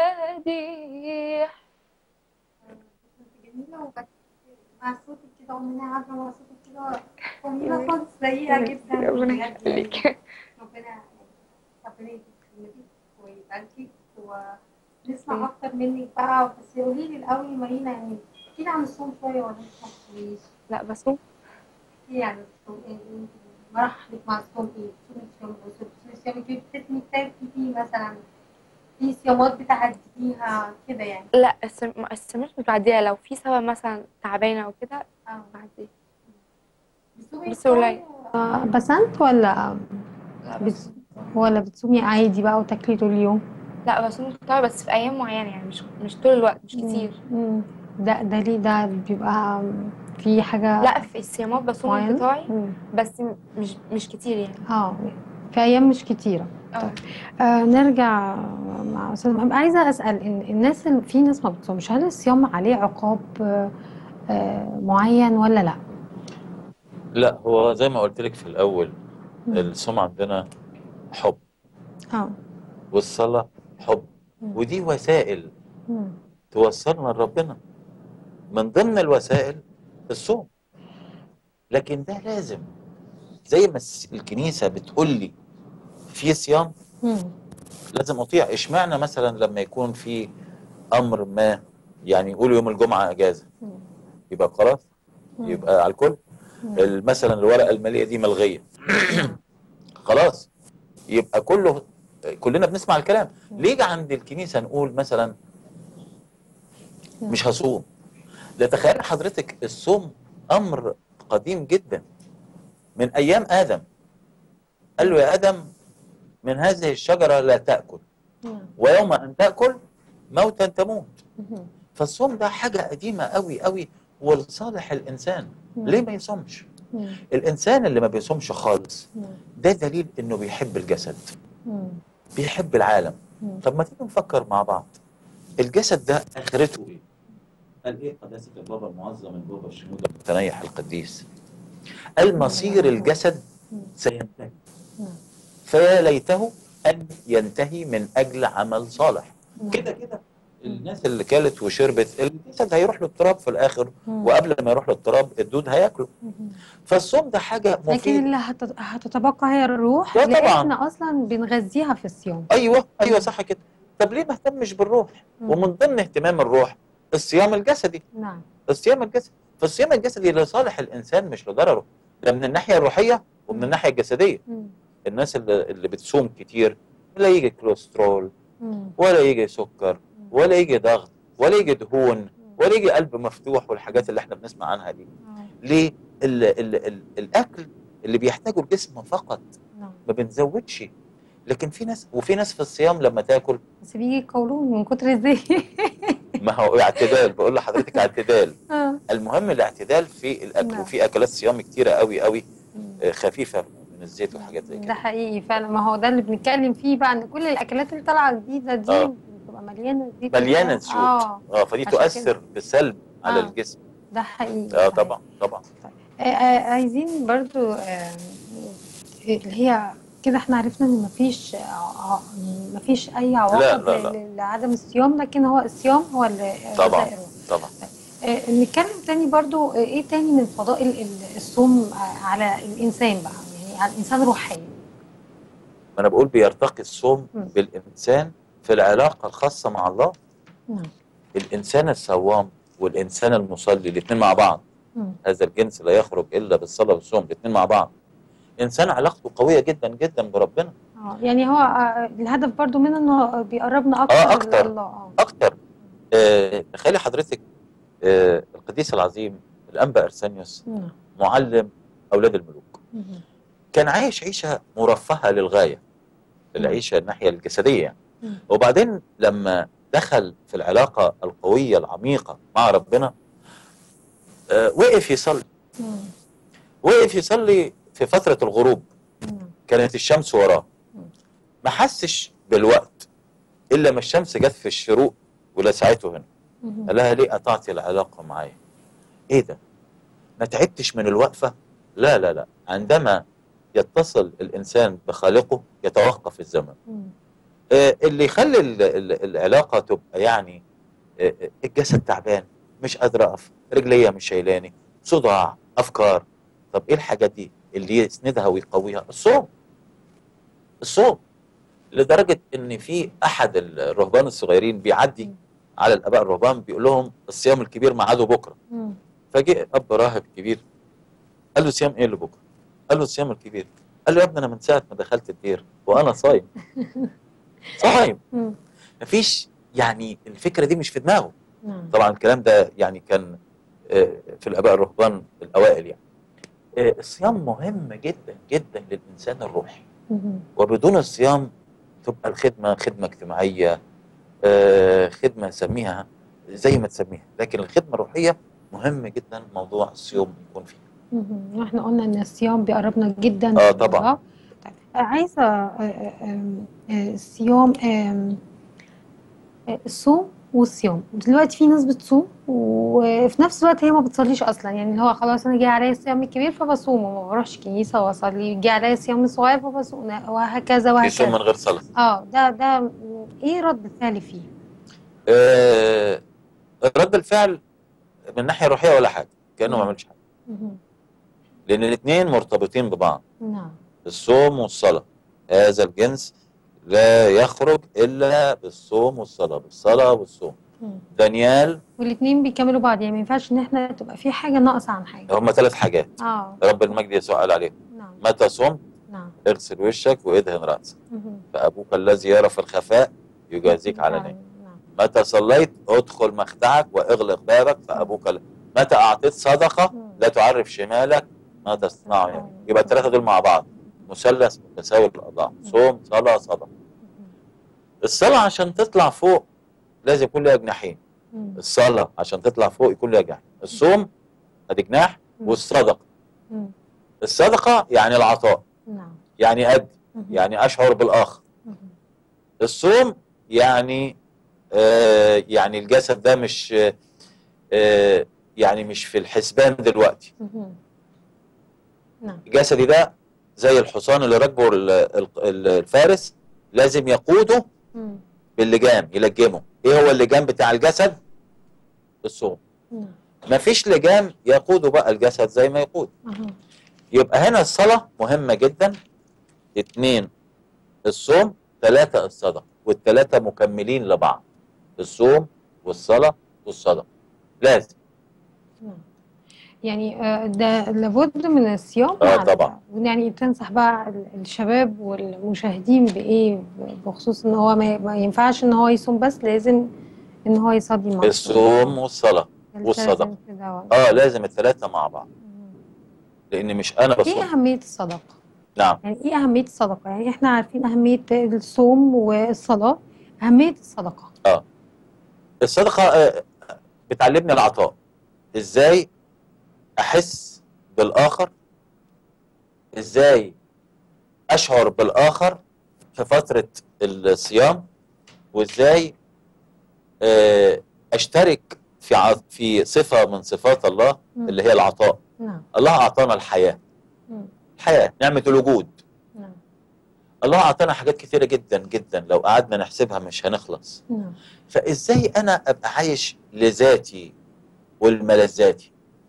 المديح. جميلة وبس مع صوتك كده أمنا عارفة مع صوتك كده جميلة خالص زيها جدا. ربنا بجد يخليك. ربنا ربنا يخليك ويباركك ونسمع أكتر منك بقى. بس قولي لي الأول مارينا، يعني احكي لي عن الصوم شوية ولا مش مفهوميش؟ لا بصوم. احكي لي عن الصوم، إيه مراحلك مع الصوم؟ ايه بتصومي صيام بتصومي صيام كيف بتتمي كتاب فيه مثلا، في صيامات بتعديها كده يعني؟ لا السم... السماش مش بعديها، لو في سبب مثلا تعبانة أو كده اه بعديها. بتصومي بس قليل. آه بسنت ولا لا بت... ولا بتصومي عادي بقى وتاكلي طول اليوم؟ لا بصوم طبعا بس في أيام معينة يعني، مش مش طول الوقت، مش كتير. مم. ده ده ليه ده بيبقى في حاجة؟ لا في الصيامات بصوم معينة؟ انقطاعي مم. بس م- مش مش كتير يعني. اه في أيام مش كتيرة. اه آه نرجع مع أستاذ محمد. عايزة أسأل إن الناس اللي في ناس ما بتصومش، هل الصيام عليه عقاب آه آه معين ولا لا؟ لا، هو زي ما قلت لك في الاول، مم. الصوم عندنا حب اه والصلاه حب، مم. ودي وسائل مم. توصلنا لربنا. من ضمن الوسائل الصوم. لكن ده لازم، زي ما الس- الكنيسه بتقول لي في صيام مم. لازم اطيع. اشمعنى مثلا لما يكون في امر ما، يعني يقولوا يوم الجمعه اجازه، مم. يبقى خلاص، مم. يبقى على الكل. مم. ال- مثلا الورقه الماليه دي ملغيه، خلاص، يبقى كله، كلنا بنسمع الكلام. ليه عند الكنيسه نقول مثلا مش هصوم؟ لا، تخيل حضرتك الصوم امر قديم جدا من ايام ادم. قال له يا ادم من هذه الشجره لا تاكل، مم. ويوم ان تاكل موتا تموت. مم. فالصوم ده حاجه قديمه قوي قوي ولصالح الانسان. مم. ليه ما يصومش؟ مم. الانسان اللي ما بيصومش خالص مم. ده دليل انه بيحب الجسد، مم. بيحب العالم. مم. طب ما تيجي نفكر مع بعض، الجسد ده اخرته ايه؟ قال ايه قداسه البابا المعظم البابا الشنودة المتنيح القديس؟ قال مصير الجسد سينتهي، مم. فيا ليته ان ينتهي من اجل عمل صالح. مم. كده كده الناس اللي كلت وشربت الجسد هيروح للتراب في الاخر، مم. وقبل ما يروح للتراب الدود هياكله. مم. فالصوم ده حاجه لكن مفيده. اللي هتت- هتتبقى هي الروح لا اللي طبعا. احنا اصلا بنغذيها في الصيام. ايوه ايوه مم. صح كده. طب ليه ما اهتمش بالروح؟ مم. ومن ضمن اهتمام الروح الصيام الجسدي. نعم. الصيام الجسدي، فالصيام الجسدي لصالح الانسان مش لضرره، ده من الناحيه الروحيه ومن مم. الناحيه الجسديه. مم. الناس اللي, اللي بتصوم كتير لا يجي كوليسترول، مم. ولا يجي سكر، ولا يجي ضغط، ولا يجي دهون، ولا يجي قلب مفتوح والحاجات اللي احنا بنسمع عنها دي. آه. ليه؟ ال ال ال الاكل اللي بيحتاجه الجسم فقط، نعم. ما بنزودش. لكن في ناس، وفي ناس في الصيام لما تاكل، بس بيجي قولون من كتر الزيت. ما هو اعتدال، بقول لحضرتك اعتدال. اه. المهم الاعتدال في الاكل. نعم. وفي اكلات صيام كتيره قوي قوي مم. آه، خفيفه من الزيت وحاجات زي ده كده. حقيقي فعلا، ما هو ده اللي بنتكلم فيه بقى، ان كل الاكلات اللي طالعه جديده دي اه بتبقى مليانه زيت مليانه وبتاع. زيوت، اه اه فدي عشان تؤثر كده. بسلب على اه الجسم. ده حقيقي اه صحيح. طبعا طبعا. آه آه عايزين برضو آه اللي هي كده احنا عرفنا ان مفيش ع- مفيش اي لا عواقب لا ل- لا ل- لعدم الصيام، لكن هو الصيام هو اللي طبعا غذاء الروح. طبعا. آه، نتكلم تاني برضو، آه، ايه تاني من فضائل ال- الصوم آه، على الانسان بقى، يعني على الانسان روحيا. ما انا بقول بيرتقي الصوم مم. بالانسان في العلاقه الخاصه مع الله. نعم. الانسان الصوام والانسان المصلي الاثنين مع بعض، مم. هذا الجنس لا يخرج الا بالصلاه والصوم، الاثنين مع بعض. انسان علاقته قويه جدا جدا بربنا. اه يعني هو آه، الهدف برضو منه انه بيقربنا اه اكتر اكتر لله. اه اكتر. آه، تخيلي حضرتك آه، القديس العظيم الانبا ارسانيوس، نعم. معلم اولاد الملوك، مم. كان عايش عيشه مرفهه للغايه، العيشه الناحيه الجسديه يعني. مم. وبعدين لما دخل في العلاقه القويه العميقه مع ربنا، آه، وقف يصلي. مم. وقف يصلي في فتره الغروب، مم. كانت الشمس وراه. مم. ما حسش بالوقت الا ما الشمس جت في الشروق ولسعته هنا. مم. قال لها ليه قطعتي العلاقه معايا؟ ايه ده؟ ما تعبتش من الوقفه؟ لا لا لا، عندما يتصل الانسان بخالقه يتوقف الزمن. مم. آه، اللي يخلي ال- ال- العلاقه تبقى يعني آه، آه، الجسد تعبان، مش قادر اقف، رجليا مش شايلاني، صداع، افكار. طب ايه الحاجات دي اللي يسندها ويقويها؟ الصوم. الصوم لدرجه ان في احد الرهبان الصغيرين بيعدي مم. على الاباء الرهبان بيقول لهم الصيام الكبير ميعاده بكره. مم. فجاء اب راهب كبير قال له صيام ايه اللي بكره؟ قال له الصيام الكبير. قال له يا ابني انا من ساعه ما دخلت الدير وانا صايم. صايم. مم. مفيش، يعني الفكره دي مش في دماغه. نعم. طبعا الكلام ده يعني كان آه، في الاباء الرهبان الاوائل يعني. آه، الصيام مهم جدا جدا للانسان الروحي، مم. وبدون الصيام تبقى الخدمه خدمه اجتماعيه، آه، خدمه سميها زي ما تسميها، لكن الخدمه الروحيه مهم جدا موضوع الصيام يكون فيه. مم. احنا قلنا ان الصيام بيقربنا جدا اه طبعا. لله. طيب آه، عايزه آه، آه، آم، آه، الصيام آم، آه، الصوم والصيام. دلوقتي في ناس بتصوم وفي نفس الوقت هي ما بتصليش اصلا، يعني اللي هو خلاص انا جاي عليا الصيام الكبير فبصوم وما بروحش كنيسه واصلي، جاي عليا الصيام الصغير فبصوم، وهكذا يصوم من وهكذا. غير صلاه. اه ده ده ايه رد الفعل فيه؟ آه، رد الفعل من ناحيه روحيه ولا حاجه، كانه ما مم. عملش حاجه. مم. لان الاثنين مرتبطين ببعض. نعم. الصوم والصلاه، هذا الجنس لا يخرج الا بالصوم والصلاه، بالصلاه والصوم. مم. دانيال. والاثنين بيكملوا بعض، يعني ما ينفعش ان احنا تبقى في حاجه ناقصه عن حاجه. هم ثلاث حاجات اه رب المجد يسوع قال عليهم. نعم. متى صمت نعم. اغسل وشك وادهن راسك، مهم. فابوك الذي يرى في الخفاء يجازيك علانية. نعم. متى صليت ادخل مخدعك واغلق بابك فابوك ل... متى اعطيت صدقه لا تعرف شمالك ما تصنع يعني. يبقى الثلاثه دول مع بعض مثلث متساوي الاضلاع، صوم صلاه صدقه. الصلاه عشان تطلع فوق لازم يكون لها جناحين. مم. الصلاه عشان تطلع فوق يكون لها جناح. الصوم ادي جناح، والصدقه. مم. الصدقه يعني العطاء، نعم. يعني ادي، مهم. يعني اشعر بالاخر. مهم. الصوم يعني آه يعني الجسد ده مش آه يعني مش في الحسبان دلوقتي. مهم. نعم. جسدي ده زي الحصان اللي راكبه ال- ال- الفارس، لازم يقوده مم. باللجام، يلجمه. ايه هو اللجام بتاع الجسد؟ الصوم. نعم. مفيش لجام يقوده بقى الجسد زي ما يقود. أها. يبقى هنا الصلاة مهمة جدا. اتنين الصوم، ثلاثة الصدقة، والثلاثة مكملين لبعض. الصوم والصلاة والصدقة لازم. نعم. يعني آه، ده لابد من الصيام. اه مع ال- طبعا. يعني تنصح بقى ال- الشباب والمشاهدين بايه، بخصوص ان هو ما ما ينفعش ان هو يصوم بس، لازم ان هو يصلي مع الصوم والصلاة يلتزم والصدقة. في دوت. اه لازم الثلاثة مع بعض، مم. لأن مش أنا ايه بصوم. أهمية الصدقة؟ نعم. يعني ايه أهمية الصدقة؟ يعني احنا عارفين أهمية الصوم والصلاة، أهمية الصدقة. اه الصدقة آه بتعلمني العطاء، ازاي احس بالاخر، ازاي اشعر بالاخر في فترة الصيام، وازاي آه اشترك في ع- في صفة من صفات الله مم. اللي هي العطاء. نعم. الله اعطانا الحياة، مم. الحياة نعمة الوجود. نعم. الله اعطانا حاجات كتيرة جدا جدا لو قعدنا نحسبها مش هنخلص. نعم. فازاي انا ابقى عايش لذاتي والملذاتي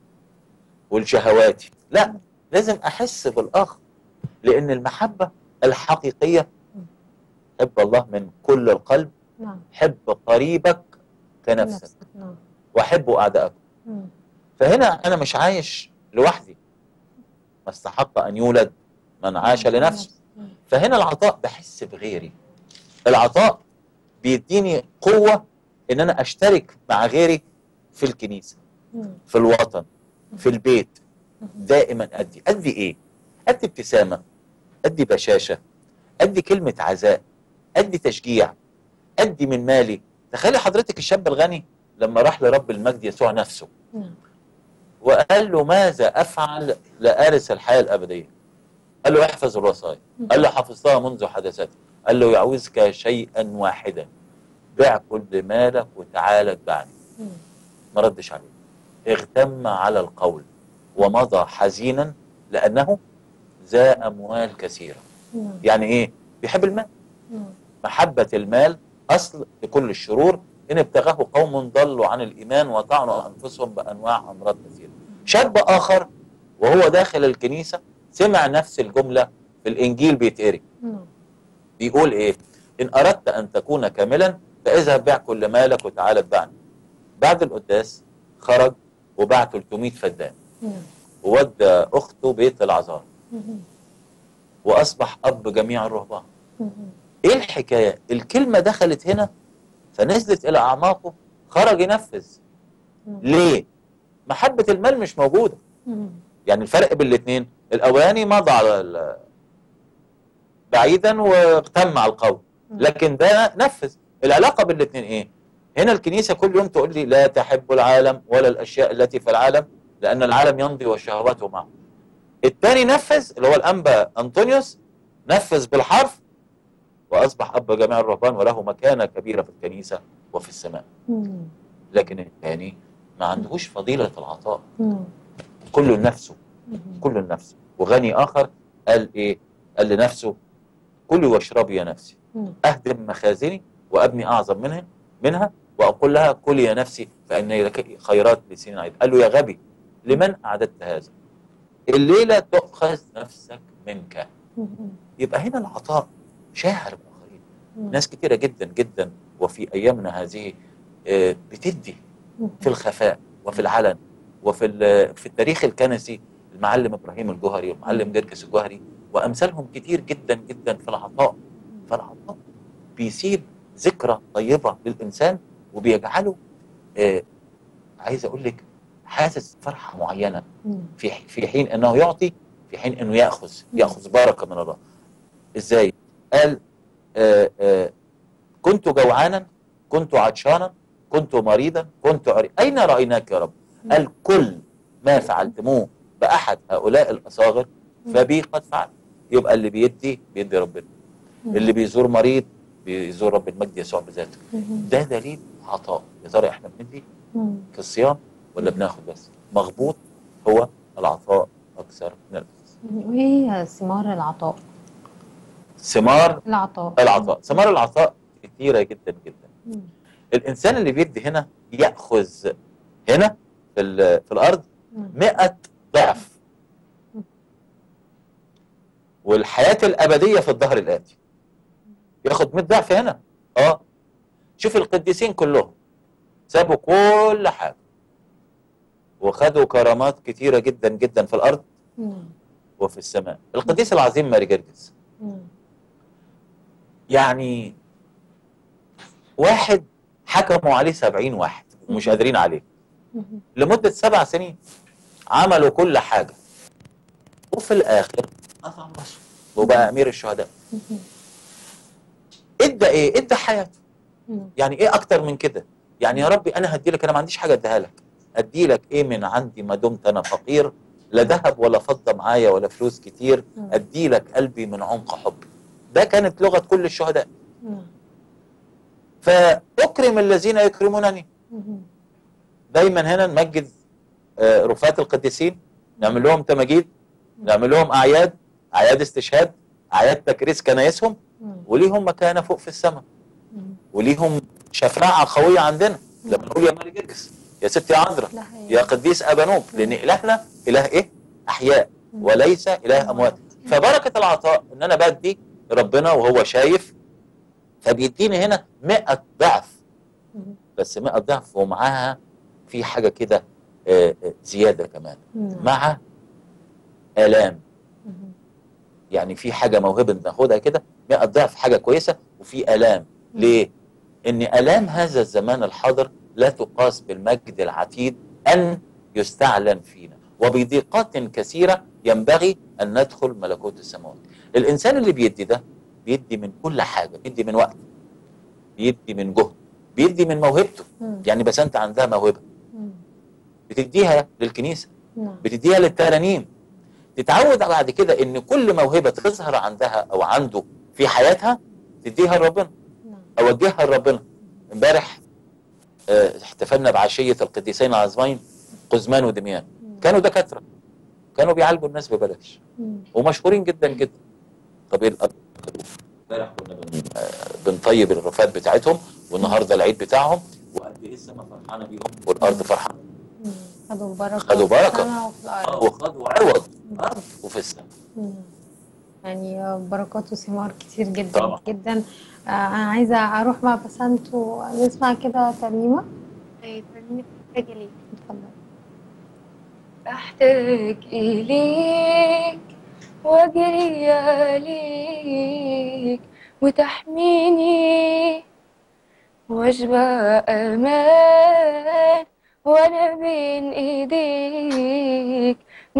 والشهواتي؟ لا، لازم احس بالاخر، لان المحبه الحقيقيه حب الله من كل القلب، نعم. حب قريبك كنفسك، نفسك. نعم. وحبوا اعدائك. مم. فهنا انا مش عايش لوحدي، ما استحق ان يولد من عاش لنفسه. مم. فهنا العطاء بحس بغيري، العطاء بيديني قوه ان انا اشترك مع غيري في الكنيسه، مم. في الوطن، في البيت. دائما ادي ادي ايه؟ ادي ابتسامه، ادي بشاشه، ادي كلمه عزاء، ادي تشجيع، ادي من مالي. تخيلي حضرتك الشاب الغني لما راح لرب المجد يسوع نفسه نعم. وقال له ماذا افعل لارث الحياه الابديه؟ قال له احفظ الوصايا. قال له حفظتها منذ حدثتي. قال له يعوزك شيئا واحدا، بيع كل مالك وتعالى اتبعني. مم. ما ردش عليه، اغتم على القول ومضى حزينا لأنه ذا أموال كثيرة. نعم. يعني إيه؟ بيحب المال. نعم. محبة المال أصل لكل الشرور، إن ابتغاه قوم ضلوا عن الإيمان وطعنوا أنفسهم بأنواع أمراض كثيرة. شاب آخر وهو داخل الكنيسة سمع نفس الجملة في الإنجيل بيتقري، نعم. بيقول إيه؟ إن أردت أن تكون كاملا فاذهب بيع كل مالك وتعالى اتبعني. بعد القداس خرج وباع ثلاثمائة فدان، نعم. وودى أخته بيت العذار، مم. وأصبح أب جميع الرهبان. مم. إيه الحكاية؟ الكلمة دخلت هنا فنزلت إلى أعماقه، خرج ينفذ. مم. ليه؟ محبة المال مش موجودة. مم. يعني الفرق بين الاثنين، الأولاني مضى على ال- بعيدا واغتم على القول، لكن ده نفذ. العلاقة بين الاثنين إيه؟ هنا الكنيسة كل يوم تقول لي لا تحب العالم ولا الأشياء التي في العالم لأن العالم يمضي وشهواته معه. الثاني نفذ، اللي هو الأنبا أنطونيوس، نفذ بالحرف وأصبح أب جميع الرهبان وله مكانة كبيرة في الكنيسة وفي السماء. مم. لكن الثاني ما عندهوش فضيلة العطاء، مم. كله لنفسه، مم. كله لنفسه. وغني آخر قال إيه؟ قال لنفسه كلي واشربي يا نفسي، مم. أهدم مخازني وأبني أعظم منها منها وأقول لها كلي يا نفسي فإن لك خيرات لسنين عيد. قال له يا غبي لمن أعددت هذا؟ الليله تؤخذ نفسك منك. يبقى هنا العطاء شاعر بالاخرين. ناس كتيره جدا جدا وفي ايامنا هذه آه، بتدي في الخفاء وفي العلن وفي في التاريخ الكنسي. المعلم ابراهيم الجوهري والمعلم جرجس الجوهري وامثالهم كتير جدا جدا في العطاء. فالعطاء بيسيب ذكرى طيبه للانسان وبيجعله آه عايز اقول لك حاسس فرحه معينه في في حين انه يعطي، في حين انه ياخذ ياخذ بركه من الله. ازاي؟ قال آه آه كنت جوعانا، كنت عطشانا، كنت مريضا، كنت عري اين رايناك يا رب؟ قال كل ما فعلتموه باحد هؤلاء الاصاغر فبي قد فعل. يبقى اللي بيدي بيدي ربنا، اللي بيزور مريض بيزور رب المجد يسوع بذاته. ده دليل عطاء. يا ترى احنا بندي في الصيام ولا بناخد بس؟ مغبوط هو العطاء اكثر من البذل. وايه ثمار العطاء؟ ثمار العطاء العطاء ثمار العطاء كثيره جدا جدا. مم. الانسان اللي بيدي هنا ياخذ هنا في في الارض مئة ضعف، والحياه الابديه في الظهر الاتي. ياخد مئة ضعف هنا. اه شوف القديسين كلهم سابوا كل حاجه وخدوا كرامات كتيره جدا جدا في الارض وفي السماء. القديس العظيم ماري جرجس يعني واحد حكموا عليه سبعين واحد ومش قادرين عليه لمده سبع سنين. عملوا كل حاجه وفي الاخر قطع راسه وبقى امير الشهداء. ادى ايه؟ ادى حياته. يعني ايه اكتر من كده؟ يعني يا ربي انا هدي لك، انا ما عنديش حاجه اديها لك، ادي لك ايه من عندي ما دمت انا فقير، لا ذهب ولا فضه معايا ولا فلوس كتير، ادي لك قلبي من عمق حبي. ده كانت لغه كل الشهداء. فاكرم الذين يكرمونني. دايما هنا نمجد رفات القديسين، نعمل لهم تماجيد، نعمل لهم اعياد، اعياد استشهاد، اعياد تكريس كنايسهم، وليهم مكانه فوق في السماء، وليهم شفاعه قويه عندنا. لما نقول يا ماري جرجس، يا ست يا عذراء، يا قديس ابانوب، لان الهنا اله ايه؟ احياء وليس اله اموات. فبركه العطاء ان انا بدي ربنا وهو شايف فبيديني هنا مئة ضعف. بس مئة ضعف ومعاها في حاجه كده زياده كمان، مع الام. يعني في حاجه موهبه ناخدها كده مئة ضعف، حاجه كويسه، وفي الام. ليه؟ ان الام هذا الزمان الحاضر لا تقاس بالمجد العتيد ان يستعلن فينا، وبضيقات كثيره ينبغي ان ندخل ملكوت السماوات. الانسان اللي بيدي ده بيدي من كل حاجه، بيدي من وقت، بيدي من جهد، بيدي من موهبته. يعني بس انت عندها موهبه بتديها للكنيسه، بتديها للترانيم. تتعود بعد كده ان كل موهبه تظهر عندها او عنده في حياتها تديها لربنا او اديها لربنا. امبارح اه احتفلنا بعشيه القديسين العظمين قزمان ودميان. كانوا دكاتره، كانوا بيعالجوا الناس ببلاش ومشهورين جدا جدا. طب ايه الأب؟ امبارح كنا بنطيب الرفات بتاعتهم، والنهارده العيد بتاعهم، وقد ايه السماء فرحانه بيهم والارض فرحانه. خدوا بركه خدوا بركه اه وخدوا عوض ارض وفي السماء. يعني بركات وثمار كتير جدا طبعا. جدا. آه انا عايزه اروح مع بسنت ونسمع كده ترنيمه. ايه ترنيمه محتاجه ليك. اتفضل. احتاج اليك واجري عليك وتحميني واشبع امان وانا بين ايديك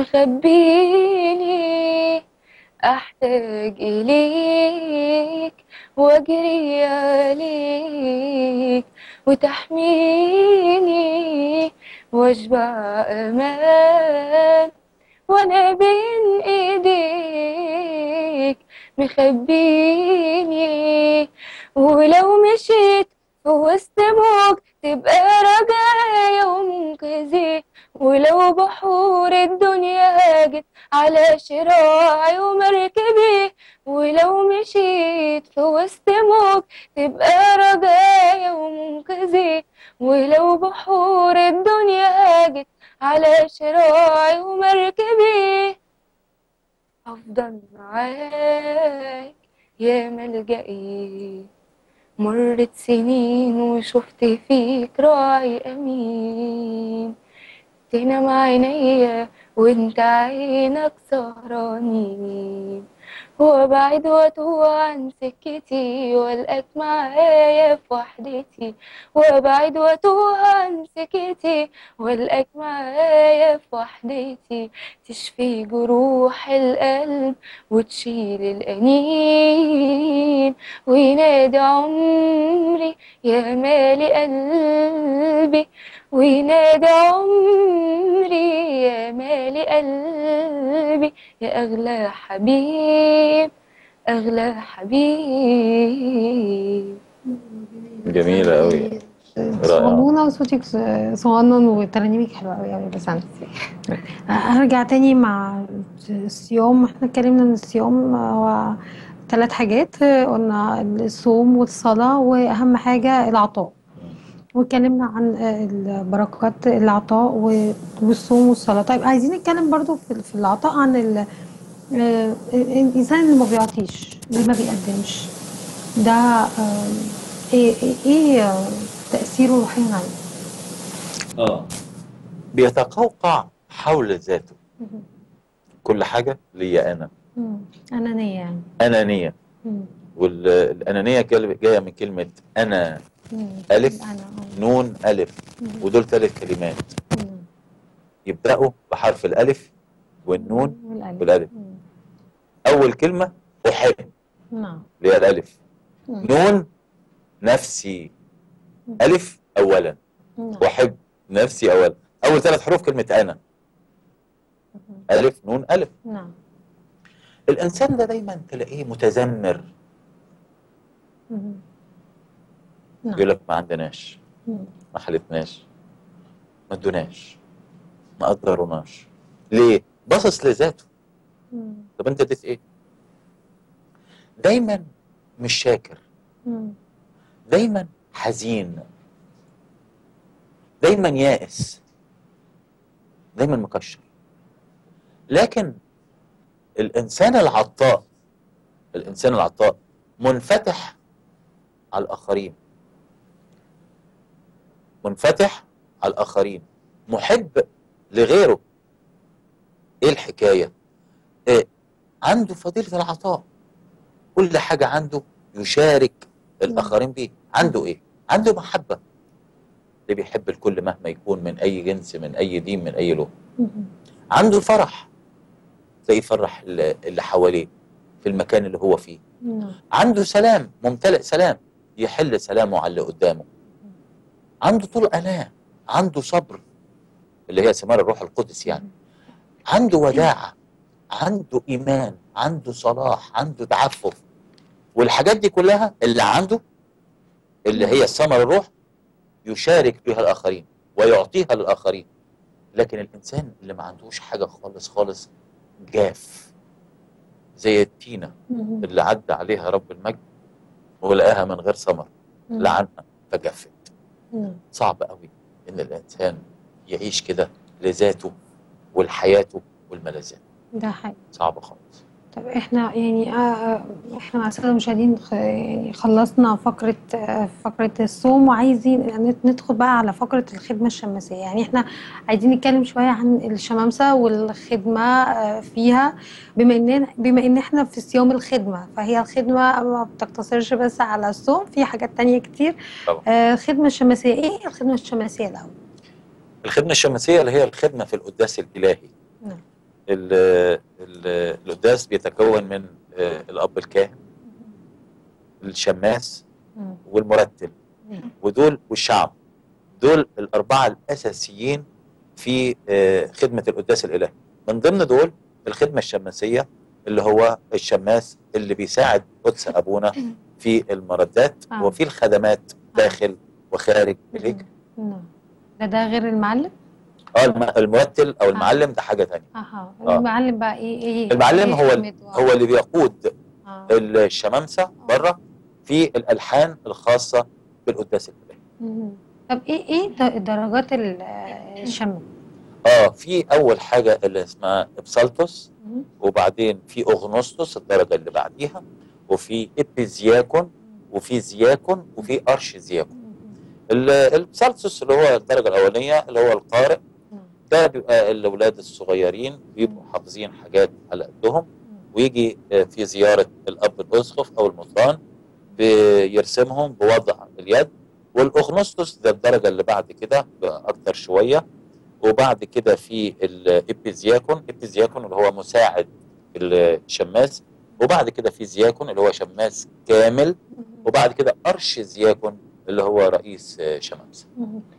مخبيني. احتاج اليك واجري عليك وتحميني واشبع امان وانا بين ايديك مخبيني. ولو مشيت في وسط موج تبقى رجايا ومنقذي، ولو بحور الدنيا هاجت على شراعي ومركبي، ولو مشيت في وسط موج تبقى رجايا ومنقذي، ولو بحور الدنيا هاجت على شراعي ومركبي، هفضل معاك يا ملجئي. مرت سنين وشفت فيك راعي أمين، تنام عينيا وانت عينك سهرانين، وابعد واتوه عن سكتي والقاك معايا في وحدتي، وابعد واتوه عن سكتي والقاك معايا في وحدتي، تشفي جروح القلب وتشيل الأنين، وينادي عمري يا مالي قلبي، وينادي عمري يا مالي قلبي، يا أغلى حبيب أغلى حبيب. جميلة أوي، رائعة. صغنونة وصوتك صغنن وترنيمك حلوة أوي أوي. بس أنا هرجع تاني مع الصيام. احنا اتكلمنا ان الصيام هو ثلاث حاجات، قلنا الصوم والصلاة وأهم حاجة العطاء، واتكلمنا عن البركات العطاء والصوم والصلاة. طيب عايزين نتكلم برضو في العطاء عن الإنسان اللي ما بيعطيش، اللي ما بيقدمش، ده ايه ايه تأثيره روحيا عليه؟ اه بيتقوقع حول ذاته، كل حاجة ليا أنا، مم. أنانية يعني، أنانية. مم. والأنانية جاية من كلمة أنا، مم. ألف أنا. نون ألف، مم. ودول ثلاث كلمات مم. يبدأوا بحرف الألف والنون والألف. والألف. مم. أول كلمة أحب، نعم، اللي هي الألف. مم. نون نفسي، مم. ألف أولا، نعم. وأحب نفسي أولا. أول ثلاث حروف كلمة أنا، مم. ألف نون ألف. نعم. الإنسان ده دايما تلاقيه متذمر، مم. نعم. يقول لك ما عندناش، مم. ما حلتناش، ما ادوناش، ما قدروناش. ليه؟ باصص لذاته. مم. طب انت اديت ايه؟ دايما مش شاكر، مم. دايما حزين، دايما يائس، دايما مكشر. لكن الانسان العطاء، الانسان العطاء منفتح على الاخرين، منفتح على الاخرين، محب لغيره. ايه الحكايه؟ إيه؟ عنده فضيله العطاء، كل حاجه عنده يشارك الاخرين بيه. عنده ايه؟ عنده محبه، اللي بيحب الكل مهما يكون، من اي جنس، من اي دين، من اي لغه. مم. عنده فرح، تلاقيه يفرح اللي حواليه في المكان اللي هو فيه. نعم. عنده سلام، ممتلئ سلام، يحل سلامه على اللي قدامه. عنده طول أناة، عنده صبر اللي هي ثمار الروح القدس يعني. عنده وداعة، عنده إيمان، عنده صلاح، عنده تعفف. والحاجات دي كلها اللي عنده، اللي هي ثمر الروح، يشارك بها الآخرين ويعطيها للآخرين. لكن الإنسان اللي ما عندوش حاجة خالص خالص جاف، زي التينة مم. اللي عدى عليها رب المجد ولقاها من غير ثمر، مم. لعنها فجفت. مم. صعب قوي ان الانسان يعيش كده لذاته ولحياته والملذات، ده حقيقي. صعب خالص. طب احنا يعني آه احنا مع السادة المشاهدين خ- يعني خلصنا فقرة آه فقرة الصوم، وعايزين نت- ندخل بقى على فقرة الخدمة الشماسية. يعني احنا عايزين نتكلم شوية عن الشمامسة والخدمة آه فيها، بما ان بما ان احنا في صيام الخدمة، فهي الخدمة ما بتقتصرش بس على الصوم، في حاجات تانية كتير. طبعا. آه الخدمة الشماسية، ايه هي الخدمة الشماسية الأول؟ الخدمة الشماسية اللي هي الخدمة في القداس الإلهي. نعم. ال- ال- القداس بيتكون من آه، الأب الكاهن، الشماس، مم. والمرتل، مم. ودول والشعب. دول الأربعة الأساسيين في آه، خدمة القداس الإلهي. من ضمن دول الخدمة الشماسية، اللي هو الشماس اللي بيساعد قدس أبونا في المردات آه. وفي الخدمات داخل وخارج الهيكل. نعم. ده ده غير المعلم؟ اه الم- المرتل او المعلم ده حاجه ثانيه. اها. آه. المعلم بقى ايه ايه المعلم إيه هو خدمته؟ هو اللي بيقود آه. الشمامسه بره في الالحان الخاصه بالقداس الالهي. مم. طب ايه ايه د- درجات ال- الشم؟ اه في اول حاجه اللي اسمها ابسالتوس، مم. وبعدين في اغنوستوس الدرجه اللي بعديها، وفي ابيزياكون، وفي زياكون، وفي ارشزياكون. ال- الابسالتوس اللي هو الدرجه الاولانيه اللي هو القارئ، ده بيبقى الاولاد الصغيرين بيبقوا حافظين حاجات على قدهم، ويجي آه، في زياره الاب الاسقف او المطران بيرسمهم بوضع اليد. والاغنوستوس ده الدرجه اللي بعد كده بقى اكتر شويه. وبعد كده في الابيزياكون، ابيزياكون اللي هو مساعد الشماس. وبعد كده في زياكون اللي هو شماس كامل. وبعد كده ارشزياكون اللي هو رئيس آه، شمامسه.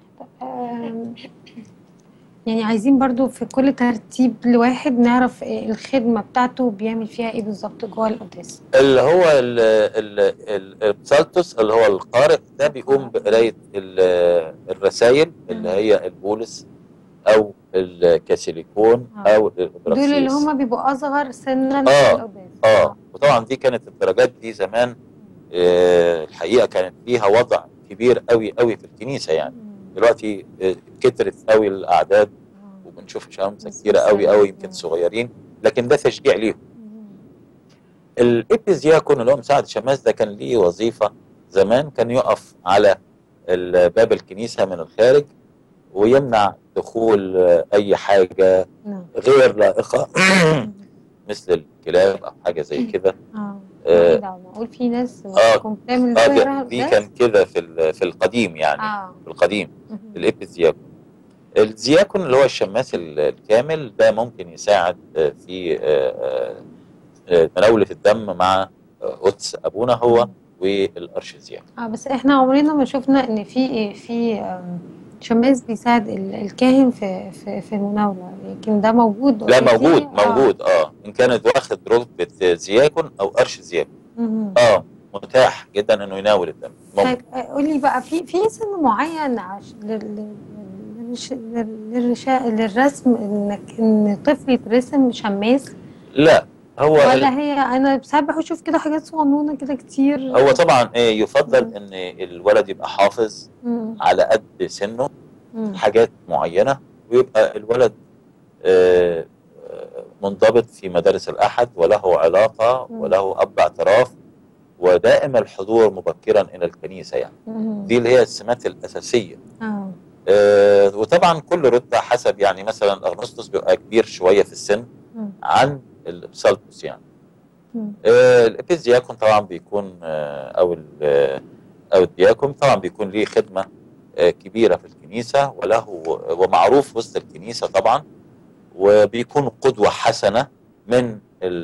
آم، يعني عايزين برضو في كل ترتيب لواحد نعرف إيه الخدمة بتاعته بيعمل فيها ايه بالظبط جوه القداس. اللي هو ال- ال- ال- البسالتوس اللي هو القارئ ده بيقوم بقرايه ال- الرسائل اللي هي البولس او الكاثوليكون آه. او دول اللي الابراكسيس. هم بيبقوا اصغر سنا في اه القداس. اه وطبعا دي كانت الدرجات دي زمان آه الحقيقه كانت ليها وضع كبير قوي قوي في الكنيسه يعني. دلوقتي آه كترت قوي الاعداد وبنشوف شمامسه كتيره قوي قوي يمكن صغيرين، لكن ده تشجيع ليهم. الابيزياكون اللي هو مساعد الشماس ده كان ليه وظيفه زمان، كان يقف على ال- باب الكنيسه من الخارج ويمنع دخول آه، اي حاجه نعم. غير لائقه مثل الكلاب او حاجه زي كده. اه آه، ايه ده معقول في ناس آه، ممكن بتعمل اه ده دي, يراها دي القداس؟ كان كده في ال- في القديم يعني. اه في القديم مهم. الابيزياكون. الزياكون اللي هو الشماس ال- الكامل ده ممكن يساعد آه، في آه، آه، تناولة الدم مع آه، قدس ابونا هو والارشدياكون. اه بس احنا عمرنا ما شفنا ان في في آم، شماس بيساعد ال- الكاهن في في في المناولة، لكن ده موجود لا already؟ موجود آه. موجود اه ان كانت واخد رتبه زياكون او ارشدياكون مهم. اه متاح جدا انه يناول الدم ممكن. طيب آه، قولي بقى في في سن معين عش... لل... لل- للرش... لل- للرشا... للرسم انك ان طفل يترسم شماس، لا هو ال- ولا هي انا ساعات بشوف كده حاجات صغنونه كده كتير؟ هو طبعا آه، يفضل مم. ان الولد يبقى حافظ مم. على قد سنه مم. حاجات معينه، ويبقى الولد آه، آه، منضبط في مدارس الاحد وله علاقه مم. وله اب اعتراف ودائم الحضور مبكرا الى الكنيسه يعني. مم. دي اللي هي السمات الاساسيه. اه آه، وطبعا كل رتبه حسب يعني، مثلا اغنسطس بيبقى كبير شويه في السن مم. عن الابسالتوس يعني. مم. آه، الابيزياكون طبعا بيكون آه، او ال- آه، او الدياكون طبعا بيكون ليه خدمه آه، كبيره في الكنيسه وله ومعروف وسط الكنيسه طبعا، وبيكون قدوه حسنه من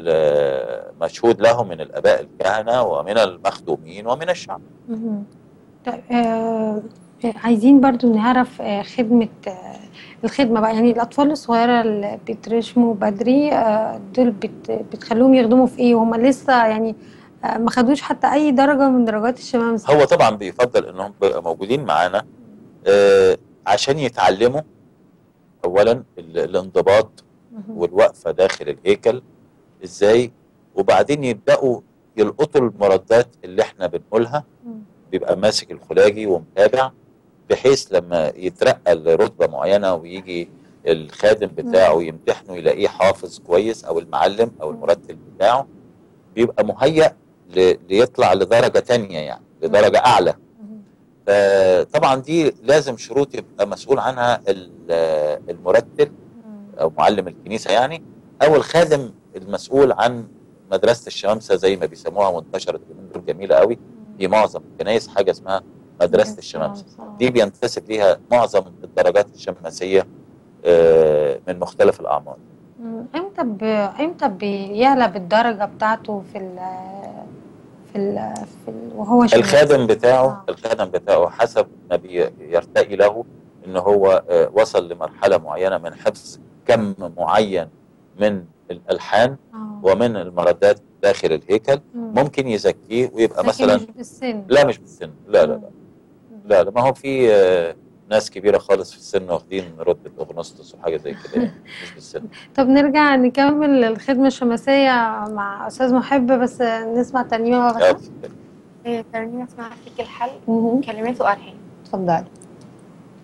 المشهود له من الاباء الكهنه ومن المخدومين ومن الشعب. مهم. طيب آه عايزين برضو نعرف آه خدمة آه الخدمة بقى، يعني الأطفال الصغيرة اللي بيترشموا بدري آه دول بت بتخلوهم يخدموا في إيه وهم لسه يعني آه ما خدوش حتى أي درجة من درجات الشمامسة؟ هو طبعا بيفضل انهم يبقوا موجودين معانا آه، عشان يتعلموا اولا ال- الانضباط مهم. والوقفه داخل الهيكل ازاي، وبعدين يبداوا يلقطوا المردات اللي احنا بنقولها. مم. بيبقى ماسك الخلاجي ومتابع، بحيث لما يترقى لرتبه معينه ويجي الخادم بتاعه يمتحنه يلاقيه حافظ كويس، او المعلم او المرتب بتاعه بيبقى مهيأ ل- ليطلع لدرجه تانية يعني لدرجه اعلى. مهم. طبعا دي لازم شروط يبقى مسؤول عنها ال- المرتب مم. او معلم الكنيسه يعني، او الخادم المسؤول عن مدرسه الشمامسه زي ما بيسموها، منتشره اليومين دول جميله قوي في معظم الكنائس، حاجه اسمها مدرسه الشمامسه. دي بينتسب ليها معظم الدرجات الشماسيه آه، من مختلف الاعمار. مم. امتى ب... امتى بيعلى بالدرجة بتاعته في ال في ال في ال وهو شماس؟ الخادم بتاعه آه. الخادم بتاعه حسب ما بيرتقي له ان هو آه، وصل لمرحله معينه من حفظ كم معين من الالحان آه. ومن المردات داخل الهيكل، مم. ممكن يزكيه ويبقى لكن مثلا. مش بالسن. لا مش بالسن، لا لا لا مم. لا, لا ما هو في آه، ناس كبيره خالص في السن واخدين رتبه اغنسطس وحاجه زي كده يعني، مش بالسن. طب نرجع نكمل الخدمة الشماسية مع أستاذ محب، بس نسمع ترنيمة آه، بس. هي ترنيمة اسمها فيك الحل، مهم. كلمات وألحان. اتفضلي.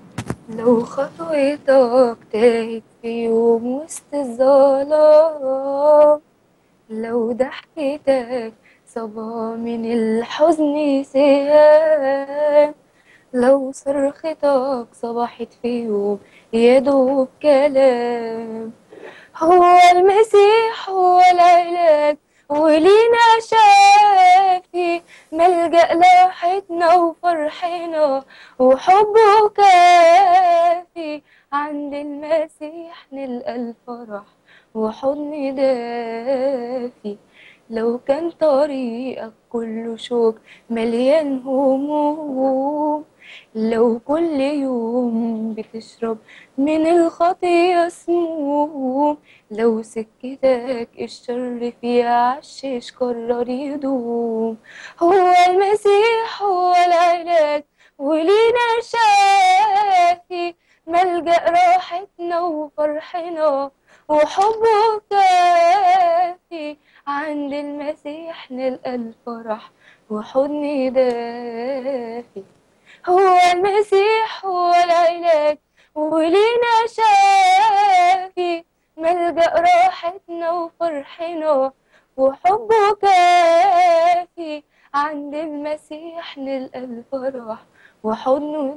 لو خطوتك تاهت في يوم وسط الظلام، لو ضحكتك صبا من الحزن سهام، لو صرختك صبحت في يوم يدوب كلام، هو المسيح هو العلاج ولينا شافي، ملجأ لاحتنا وفرحنا وحبه كافي، عند المسيح نلقى الفرح وحضن دافي. لو كان طريقك كله شوك مليان هموم، لو كل يوم بتشرب من الخطية سموم، لو سكتك الشر فيها عشش قرر يدوم، هو المسيح هو العلاج ولينا شافي، ملجأ راحتنا وفرحنا وحبه كافي، عند المسيح نلقى الفرح وحضن دافي. هو المسيح هو العلاج ولينا شافي، ملجأ راحتنا وفرحنا وحبه كافي، عند المسيح نلقى الفرح وحضنه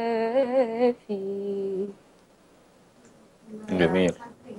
دافي. جميل.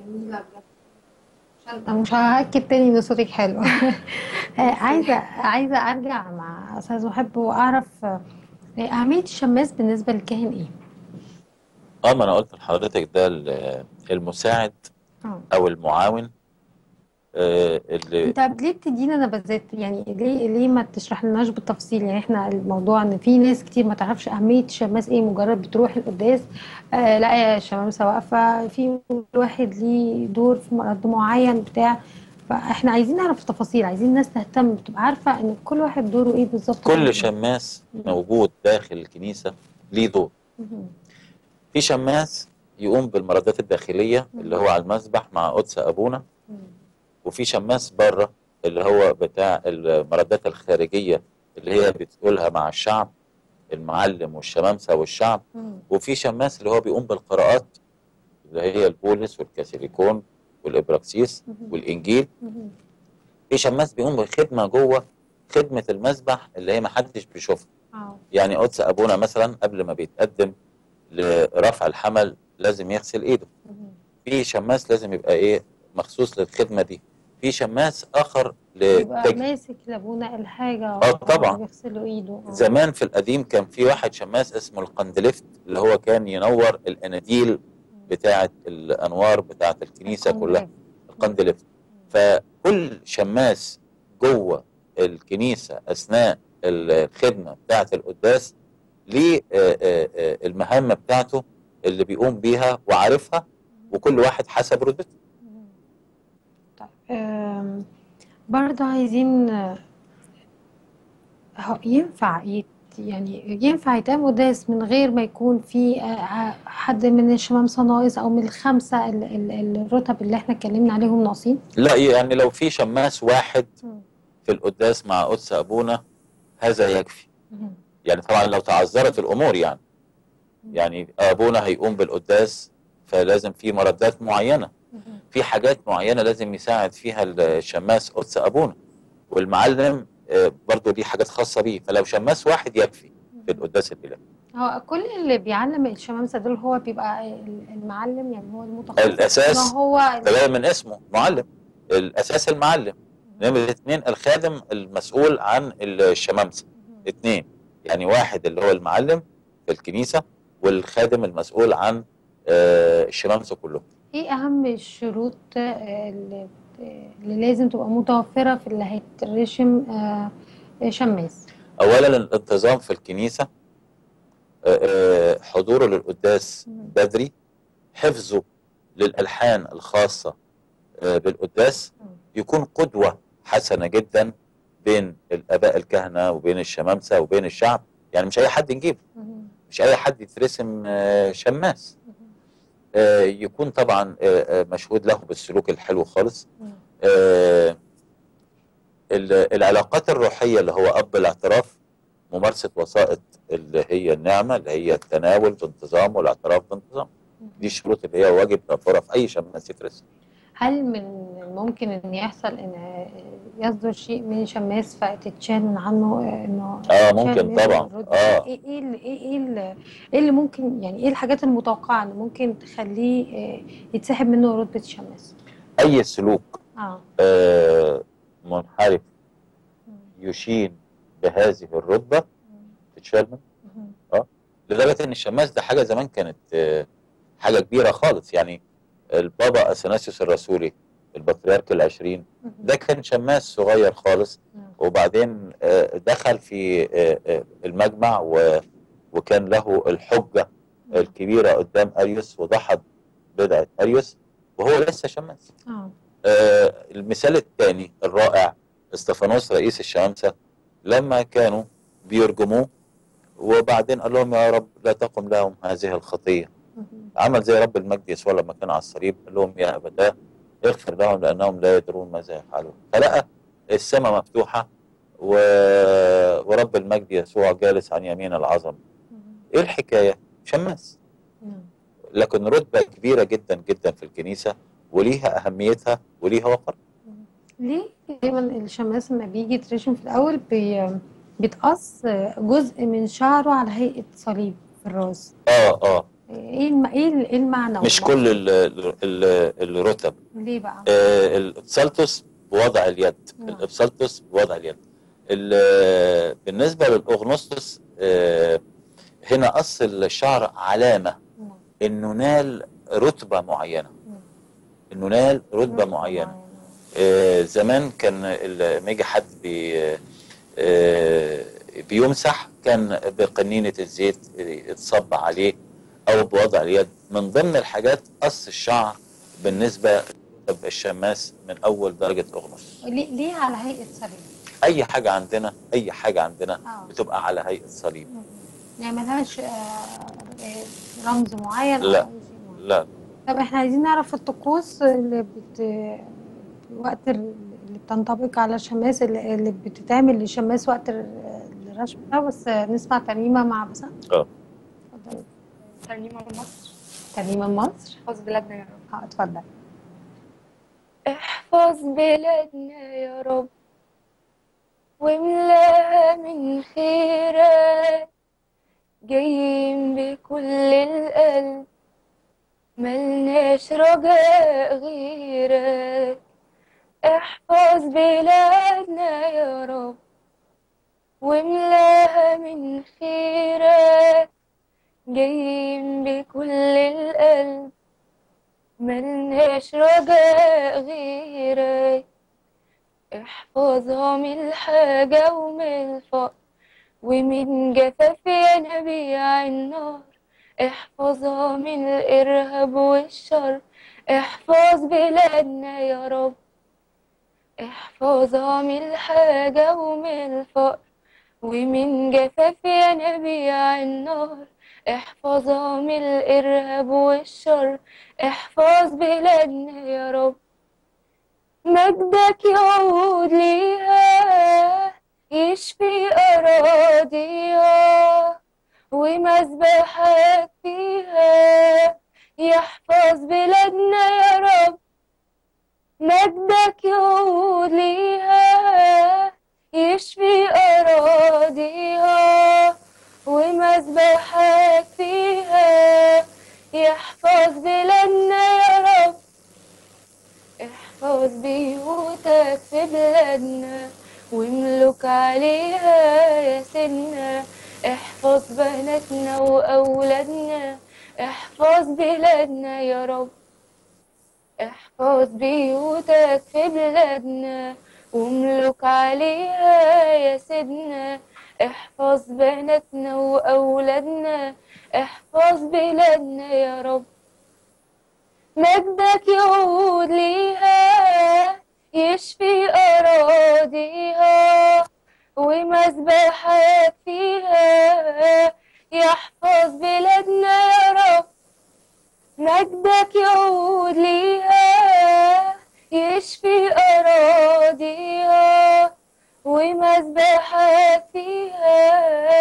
مش هأكد تاني ان صوتك حلو. عايزه عايزه ارجع مع استاذ محب واعرف اهميه الشماس بالنسبه للكاهن ايه؟ اه ما انا قلت لحضرتك ده ال- المساعد اه او المعاون آه، اللي انت ليه بتدينا نبذات؟ يعني ليه ليه ما تشرح لناش بالتفصيل؟ يعني احنا الموضوع ان في ناس كتير ما تعرفش اهميه الشماس ايه، مجرد بتروح القداس آه لا يا الشمامسه واقفه في واحد ليه دور في مرض معين بتاع، فاحنا عايزين نعرف التفاصيل، عايزين الناس تهتم تبقى عارفه ان كل واحد دوره ايه بالظبط. كل شماس موجود داخل الكنيسة ليه دور. في شماس يقوم بالمردات الداخلية اللي هو على المسبح مع قدس أبونا، وفي شماس بره اللي هو بتاع المردات الخارجية اللي هي بتقولها مع الشعب، المعلم والشمامسة والشعب، وفي شماس اللي هو بيقوم بالقراءات اللي هي البولس والكاثوليكون والإبراكسيس والإنجيل. في شماس بيقوم بخدمة جوه خدمة المسبح اللي هي محدش بيشوفها. يعني قدس أبونا مثلا قبل ما بيتقدم لرفع الحمل لازم يغسل ايده. في شماس لازم يبقى ايه مخصوص للخدمه دي. في شماس اخر يبقى لتج... ماسك لابونا الحاجه اه طبعا. بيغسل ايده. آه. زمان في القديم كان في واحد شماس اسمه القندلفت اللي هو كان ينور الاناديل بتاعه الانوار بتاعه الكنيسه كلها، القندلفت. فكل شماس جوه الكنيسه اثناء الخدمه بتاعه القداس ليه المهمة بتاعته اللي بيقوم بيها وعارفها، وكل واحد حسب رتبته. طيب برضه عايزين ينفع يت يعني ينفع يتعمل قداس من غير ما يكون في حد من الشمامسة ناقص او من الخمسة ال ال الرتب اللي احنا اتكلمنا عليهم ناقصين؟ لا يعني لو في شماس واحد في القداس مع قدس ابونا هذا يكفي. يعني طبعا لو تعذرت الامور يعني يعني ابونا هيقوم بالقداس فلازم في مردات معينه، في حاجات معينه لازم يساعد فيها الشماس قدس ابونا، والمعلم برضه دي حاجات خاصه بيه. فلو شماس واحد يكفي في القداس الالهي. هو كل اللي بيعلم الشمامسه دول هو بيبقى المعلم، يعني هو المتخصص. الاساس ما هو ده جاي من اسمه معلم، الاساس المعلم. نمرة اتنين الخادم المسؤول عن الشمامسه. اتنين يعني واحد اللي هو المعلم في الكنيسه، والخادم المسؤول عن الشمامسه كلهم. ايه اهم الشروط اللي, اللي لازم تبقى متوفره في اللي هيترشم شماس؟ اولا الانتظام في الكنيسه، حضوره للقداس بدري، حفظه للالحان الخاصه بالقداس، يكون قدوه حسنه جدا بين الاباء الكهنه وبين الشمامسه وبين الشعب. يعني مش اي حد نجيبه، مش اي حد يترسم شماس. يكون طبعا مشهود له بالسلوك الحلو خالص. العلاقات الروحيه اللي هو اب الاعتراف ممارسه وسائط اللي هي النعمه، اللي هي التناول بانتظام والاعتراف بانتظام. دي الشروط اللي هي واجب توفرها في اي شماس يكرس. هل من الممكن ان يحصل ان يصدر شيء من شماس فتتشال من عنه انه اه يتشال ممكن منه طبعا. الرتبة؟ اه ايه ايه اللي ايه ايه اللي ايه اللي ممكن، يعني ايه الحاجات المتوقعه اللي ممكن تخليه آه، يتسحب منه رتبه الشماس؟ اي سلوك اه آه منحرف يشين بهذه الرتبه تتشال منه. مم. اه لدرجه ان الشماس ده حاجه زمان كانت آه حاجه كبيره خالص. يعني البابا اثناسيوس الرسولي البطريرك العشرين ده كان شماس صغير خالص، وبعدين آه دخل في آه آه المجمع و- وكان له الحجه الكبيره قدام اريوس وضحى بدعه اريوس وهو لسه شماس. اه آه المثال الثاني الرائع استفانوس رئيس الشمامسه لما كانوا بيرجموه وبعدين قال لهم يا رب لا تقم لهم هذه الخطيه. مم. عمل زي رب المجد يسوع لما كان على الصليب قال لهم يا ابتاه اغفر لهم لانهم لا يدرون ماذا يفعلون. فلقى السماء مفتوحه و... ورب المجد يسوع جالس عن يمين العظمه. ايه الحكايه؟ شماس، مم. لكن رتبه كبيره جدا جدا في الكنيسه وليها اهميتها وليها وقر. ليه دايما الشماس لما بيجي يترشم في الاول بي بيتقص جزء من شعره على هيئه صليب في الراس؟ اه اه ايه الم... ايه ال- إيه المعنى مش والله؟ كل ال... ال... الرتب. ليه بقى؟ آه الابسلتوس بوضع اليد. نعم. الابسلتوس بوضع اليد. ال- بالنسبه للاغنوستوس آه هنا قص الشعر علامه نعم. انه نال رتبه معينه، نعم. انه نال رتبه رتبة معينه. معينة. آه زمان كان ال- لما يجي حد بي آه بيمسح كان بقنينه الزيت يتصب عليه او بوضع اليد. من ضمن الحاجات قص الشعر بالنسبه الشماس من اول درجه اغنوس. ليه ليه على هيئة صليب؟ اي حاجه عندنا اي حاجه عندنا آه. بتبقى على هيئه صليب. يعني ملهاش آه، آه، رمز معين أو لا. أي شيء معين. لا طب احنا عايزين نعرف الطقوس اللي بت وقت ال- اللي بتنطبق على الشماس اللي اللي بتتعمل للشماس وقت ال- الرشم ده، بس نسمع ترنيمة مع بسام. اه اتفضل. ترنيمة من مصر. ترنيمة من مصر؟ احفظ بلادنا يا رب. اه اتفضل. احفظ بلادنا يا رب واملاها من خيرك، جايين بكل القلب ملناش رجاء غيرك. احفظ بلادنا يا رب واملاها من خيرك، جايين بكل القلب ملناش رجاء غيرك. احفظها من الحاجة ومن الفقر ومن جفاف ينابيع النار. احفظها من الإرهاب والشر. احفظ بلادنا يا رب. احفظها من الحاجة ومن الفقر ومن جفاف ينابيع النار. احفظها من الإرهاب والشر. احفظ بلادنا يا رب. مجدك يعود ليها يشفي أراضيها ومذبحك فيها يحفظ بلادنا يا رب. مجدك يعود ليها يشفي أراضيها ومذبحك فيها يحفظ بلادنا يا رب. احفظ بيوتك في بلادنا واملك عليها يا سيدنا. احفظ بناتنا وأولادنا. احفظ بلادنا يا رب. احفظ بيوتك في بلادنا واملك عليها يا سيدنا. احفظ بناتنا وأولادنا. احفظ بلادنا يا رب. مجدك يعود ليها يشفي أراضيها ومذبحك فيها يحفظ بلادنا يا رب. مجدك يعود ليها يشفي أراضيها ومذبحك فيها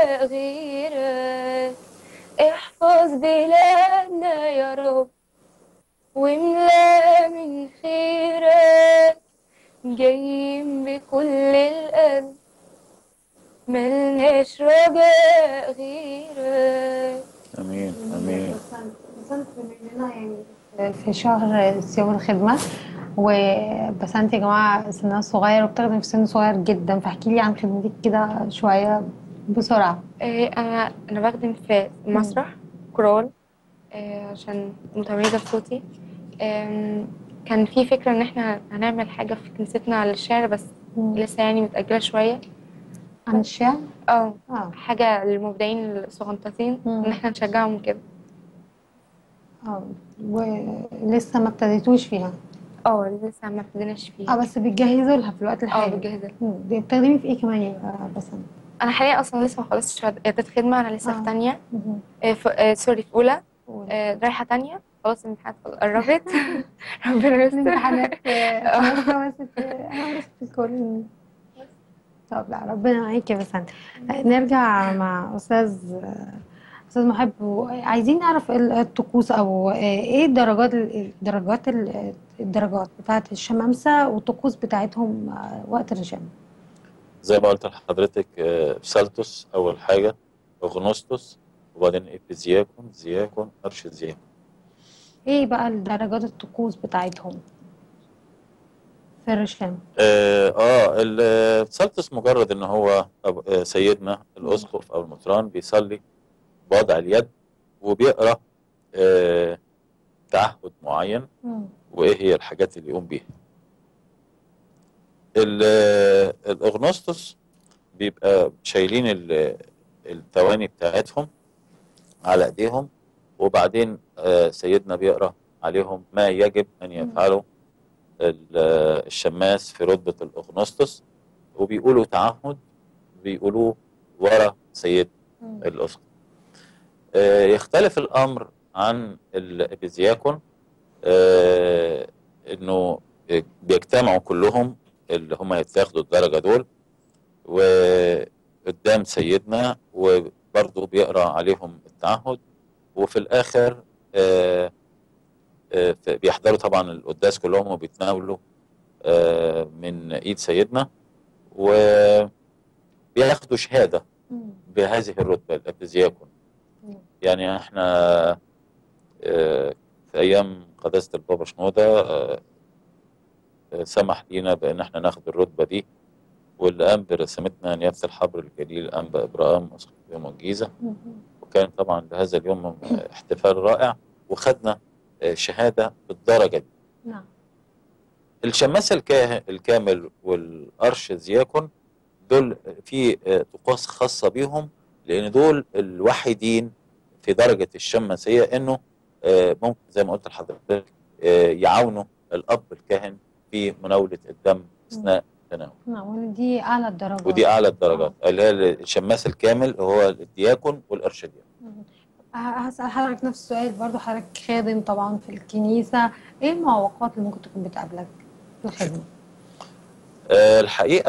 غيرك، احفظ بلادنا يا رب واملا من خيرك، جايين بكل القلب ملناش رجاء غيرك. امين امين. بسنت بما اننا يعني في شهر صيام الخدمه، وبسنت يا جماعه سنها صغير وبتخدم في سن صغير جدا، فاحكي لي عن خدمتك كده شويه بسرعه. إيه، انا انا بخدم في مسرح كورال إيه، عشان متميزه في صوتي. إيه، كان في فكره ان احنا هنعمل حاجه في كنيستنا على الشعر، بس مم. لسه يعني متاجله شويه. عن الشعر؟ اه اه حاجه للمبدعين الصغنطاطين مم. ان احنا نشجعهم وكده. اه ولسه ما ابتديتوش فيها؟ اه لسه ما ابتديناش اه فيها. بس بتجهزوا لها في الوقت اه الحالي؟ بجهزها. مم. بتخدمي في ايه كمان يا بسنت؟ انا حاليا اصلا لسه ما خلصتش اعداد خدمه، انا لسه آه. في تانية. مم. إيه ف... إيه سوري في اولى. قولي. إيه رايحه تانية، خلاص الامتحانات قربت. ربنا يستر. الامتحانات آه، خلاص خلصت، آه، انا عرفت الكل. طب لا ربنا معاكي يا بسنت. آه، نرجع مع استاذ آه، استاذ محب، عايزين نعرف ال- الطقوس او آه، ايه درجات الدرجات الدرجات بتاعت الشمامسه والطقوس بتاعتهم آه، وقت الرجام. زي ما قلت لحضرتك، آه، سالتوس اول حاجه، اغنوستوس، وبعدين ابيزياكون، زياكون، ارشدياكون. ايه بقى الدرجات الطقوس بتاعتهم في الرجام؟ اه, آه السالتوس مجرد ان هو أب- آه، سيدنا الاسقف او المطران بيصلي بوضع اليد وبيقرا آه تعهد معين مم. وايه هي الحاجات اللي يقوم بيها. ال- آه، الاغنوستوس بيبقى شايلين ال- التواني بتاعتهم على ايديهم، وبعدين آه، سيدنا بيقرا عليهم ما يجب ان يفعله ال- آه، الشماس في رتبه الاغنوستوس، وبيقولوا تعهد بيقولوه ورا سيد مم. الاسقف. آه، يختلف الامر عن الابيزياكون، آه، انه بيجتمعوا كلهم اللي هم يتاخدوا الدرجه دول وقدام سيدنا، وبرضه بيقرا عليهم التعهد، وفي الاخر آه، آه، بيحضروا طبعا القداس كلهم وبيتناولوا آه، من ايد سيدنا، وبياخدوا شهاده مم. بهذه الرتبه الابيزياكون. مم. يعني احنا آه، في ايام قداسه البابا شنوده آه، آه، سمح لينا بان احنا ناخد الرتبه دي، واللي قام برسمتنا نيافه الحبر الجليل انبا ابراهيم اسقف يوم الجيزه، مم. وكان طبعا لهذا اليوم آه، احتفال رائع، وخدنا آه، شهاده بالدرجه دي. نعم. الشماس الكاه- الكامل والارشدياكون دول في آه، طقوس خاصه بيهم، لان دول الوحيدين في درجه الشماسيه انه آه، ممكن زي ما قلت لحضرتك آه، يعاونوا الاب الكاهن في مناوله الدم اثناء التناول. نعم ودي اعلى الدرجات. ودي اعلى الدرجات اللي هي الشماس الكامل، هو الدياكون والارشدياكون. مم. هسأل حضرتك نفس السؤال برضو، حضرتك خادم طبعا في الكنيسة، ايه المعوقات اللي ممكن تكون بتقابلك في الخدمة؟ آه، الحقيقه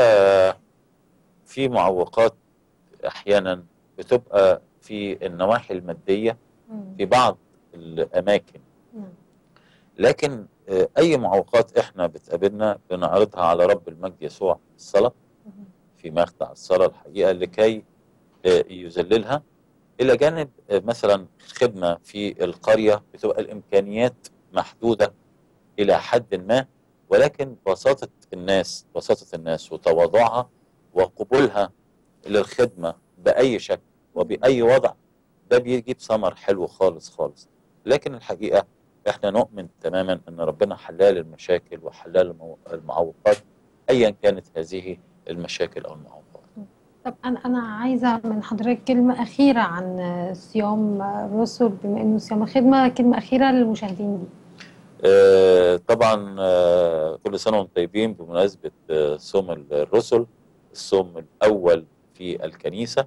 في معوقات احيانا بتبقى في النواحي الماديه مم. في بعض الاماكن، نعم. لكن آه، اي معوقات احنا بتقابلنا بنعرضها على رب المجد يسوع في الصلاه، مم. في مخدع الصلاه الحقيقه، لكي آه، يذللها. الى جانب آه، مثلا خدمه في القريه بتبقى الامكانيات محدوده الى حد ما، ولكن بساطه الناس بساطه الناس وتواضعها وقبولها للخدمه باي شكل وباي وضع، ده بيجيب ثمر حلو خالص خالص. لكن الحقيقه احنا نؤمن تماما ان ربنا حلال المشاكل وحلال المو- المعوقات ايا كانت هذه المشاكل او المعوقات. طب انا انا عايزة من حضرتك كلمة أخيرة عن صيام الرسل، بما انه صيام الخدمة، كلمة أخيرة للمشاهدين دي. آه، طبعا آه، كل سنه وانتم طيبين بمناسبه آه، صوم الرسل، الصوم الاول في الكنيسه،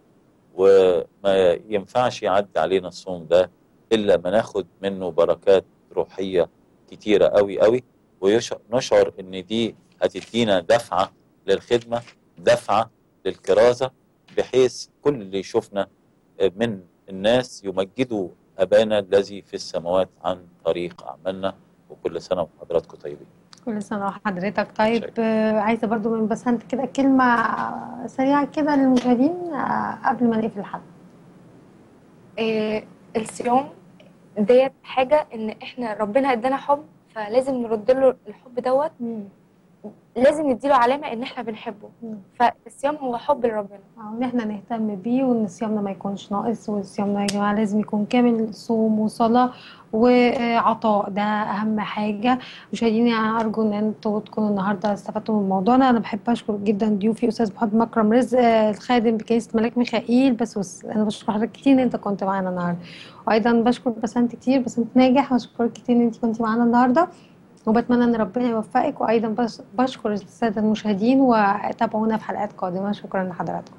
وما ينفعش يعدي علينا الصوم ده الا ما ناخد منه بركات روحيه كتيره قوي قوي، ونشعر ان دي هتدينا دفعه للخدمه، دفعه للكرازه، بحيث كل اللي يشوفنا من الناس يمجدوا أبانا الذي في السماوات عن طريق أعمالنا. وكل سنة وحضراتكم طيبين. كل سنة وحضرتك طيب. آه عايزة برضو من بسنت كده كلمة سريعة كده للمشاهدين آه قبل ما نقفل الحلقة. إيه الصيام ديت حاجة ان احنا ربنا ادانا حب، فلازم نرد له الحب دوت، لازم نديله علامة ان احنا بنحبه. مم. فالصيام هو حب لربنا، وان احنا نهتم بيه، وان صيامنا ما يكونش ناقص، وصيامنا يا جماعة لازم يكون كامل صوم وصلاة وعطاء، ده اهم حاجة. مشاهديني انا ارجو ان انتوا تكونوا النهارده استفدتوا من موضوعنا. انا بحب اشكر جدا ضيوفي استاذ محب مكرم رزق الخادم بكنيسة ملاك ميخائيل. بس انا بشكر حضرتك كتير ان انت كنت معانا النهارده، وايضا بشكر بسنت كتير، بسنت ناجح، واشكرك كتير ان انت كنتي معانا النهارده، وبتمنى ان ربنا يوفقك. وايضا بشكر الساده المشاهدين، وتابعونا في حلقات قادمه. شكرا لحضراتكم.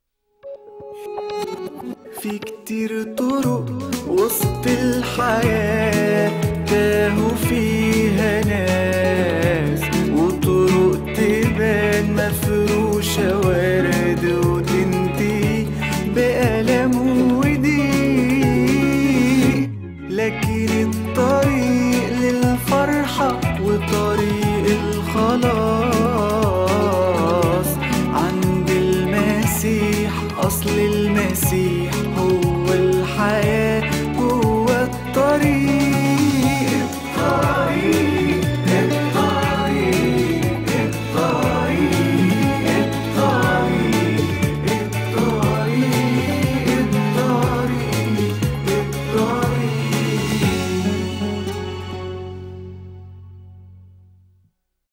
في كتير طرق وسط الحياة تاهوا فيها ناس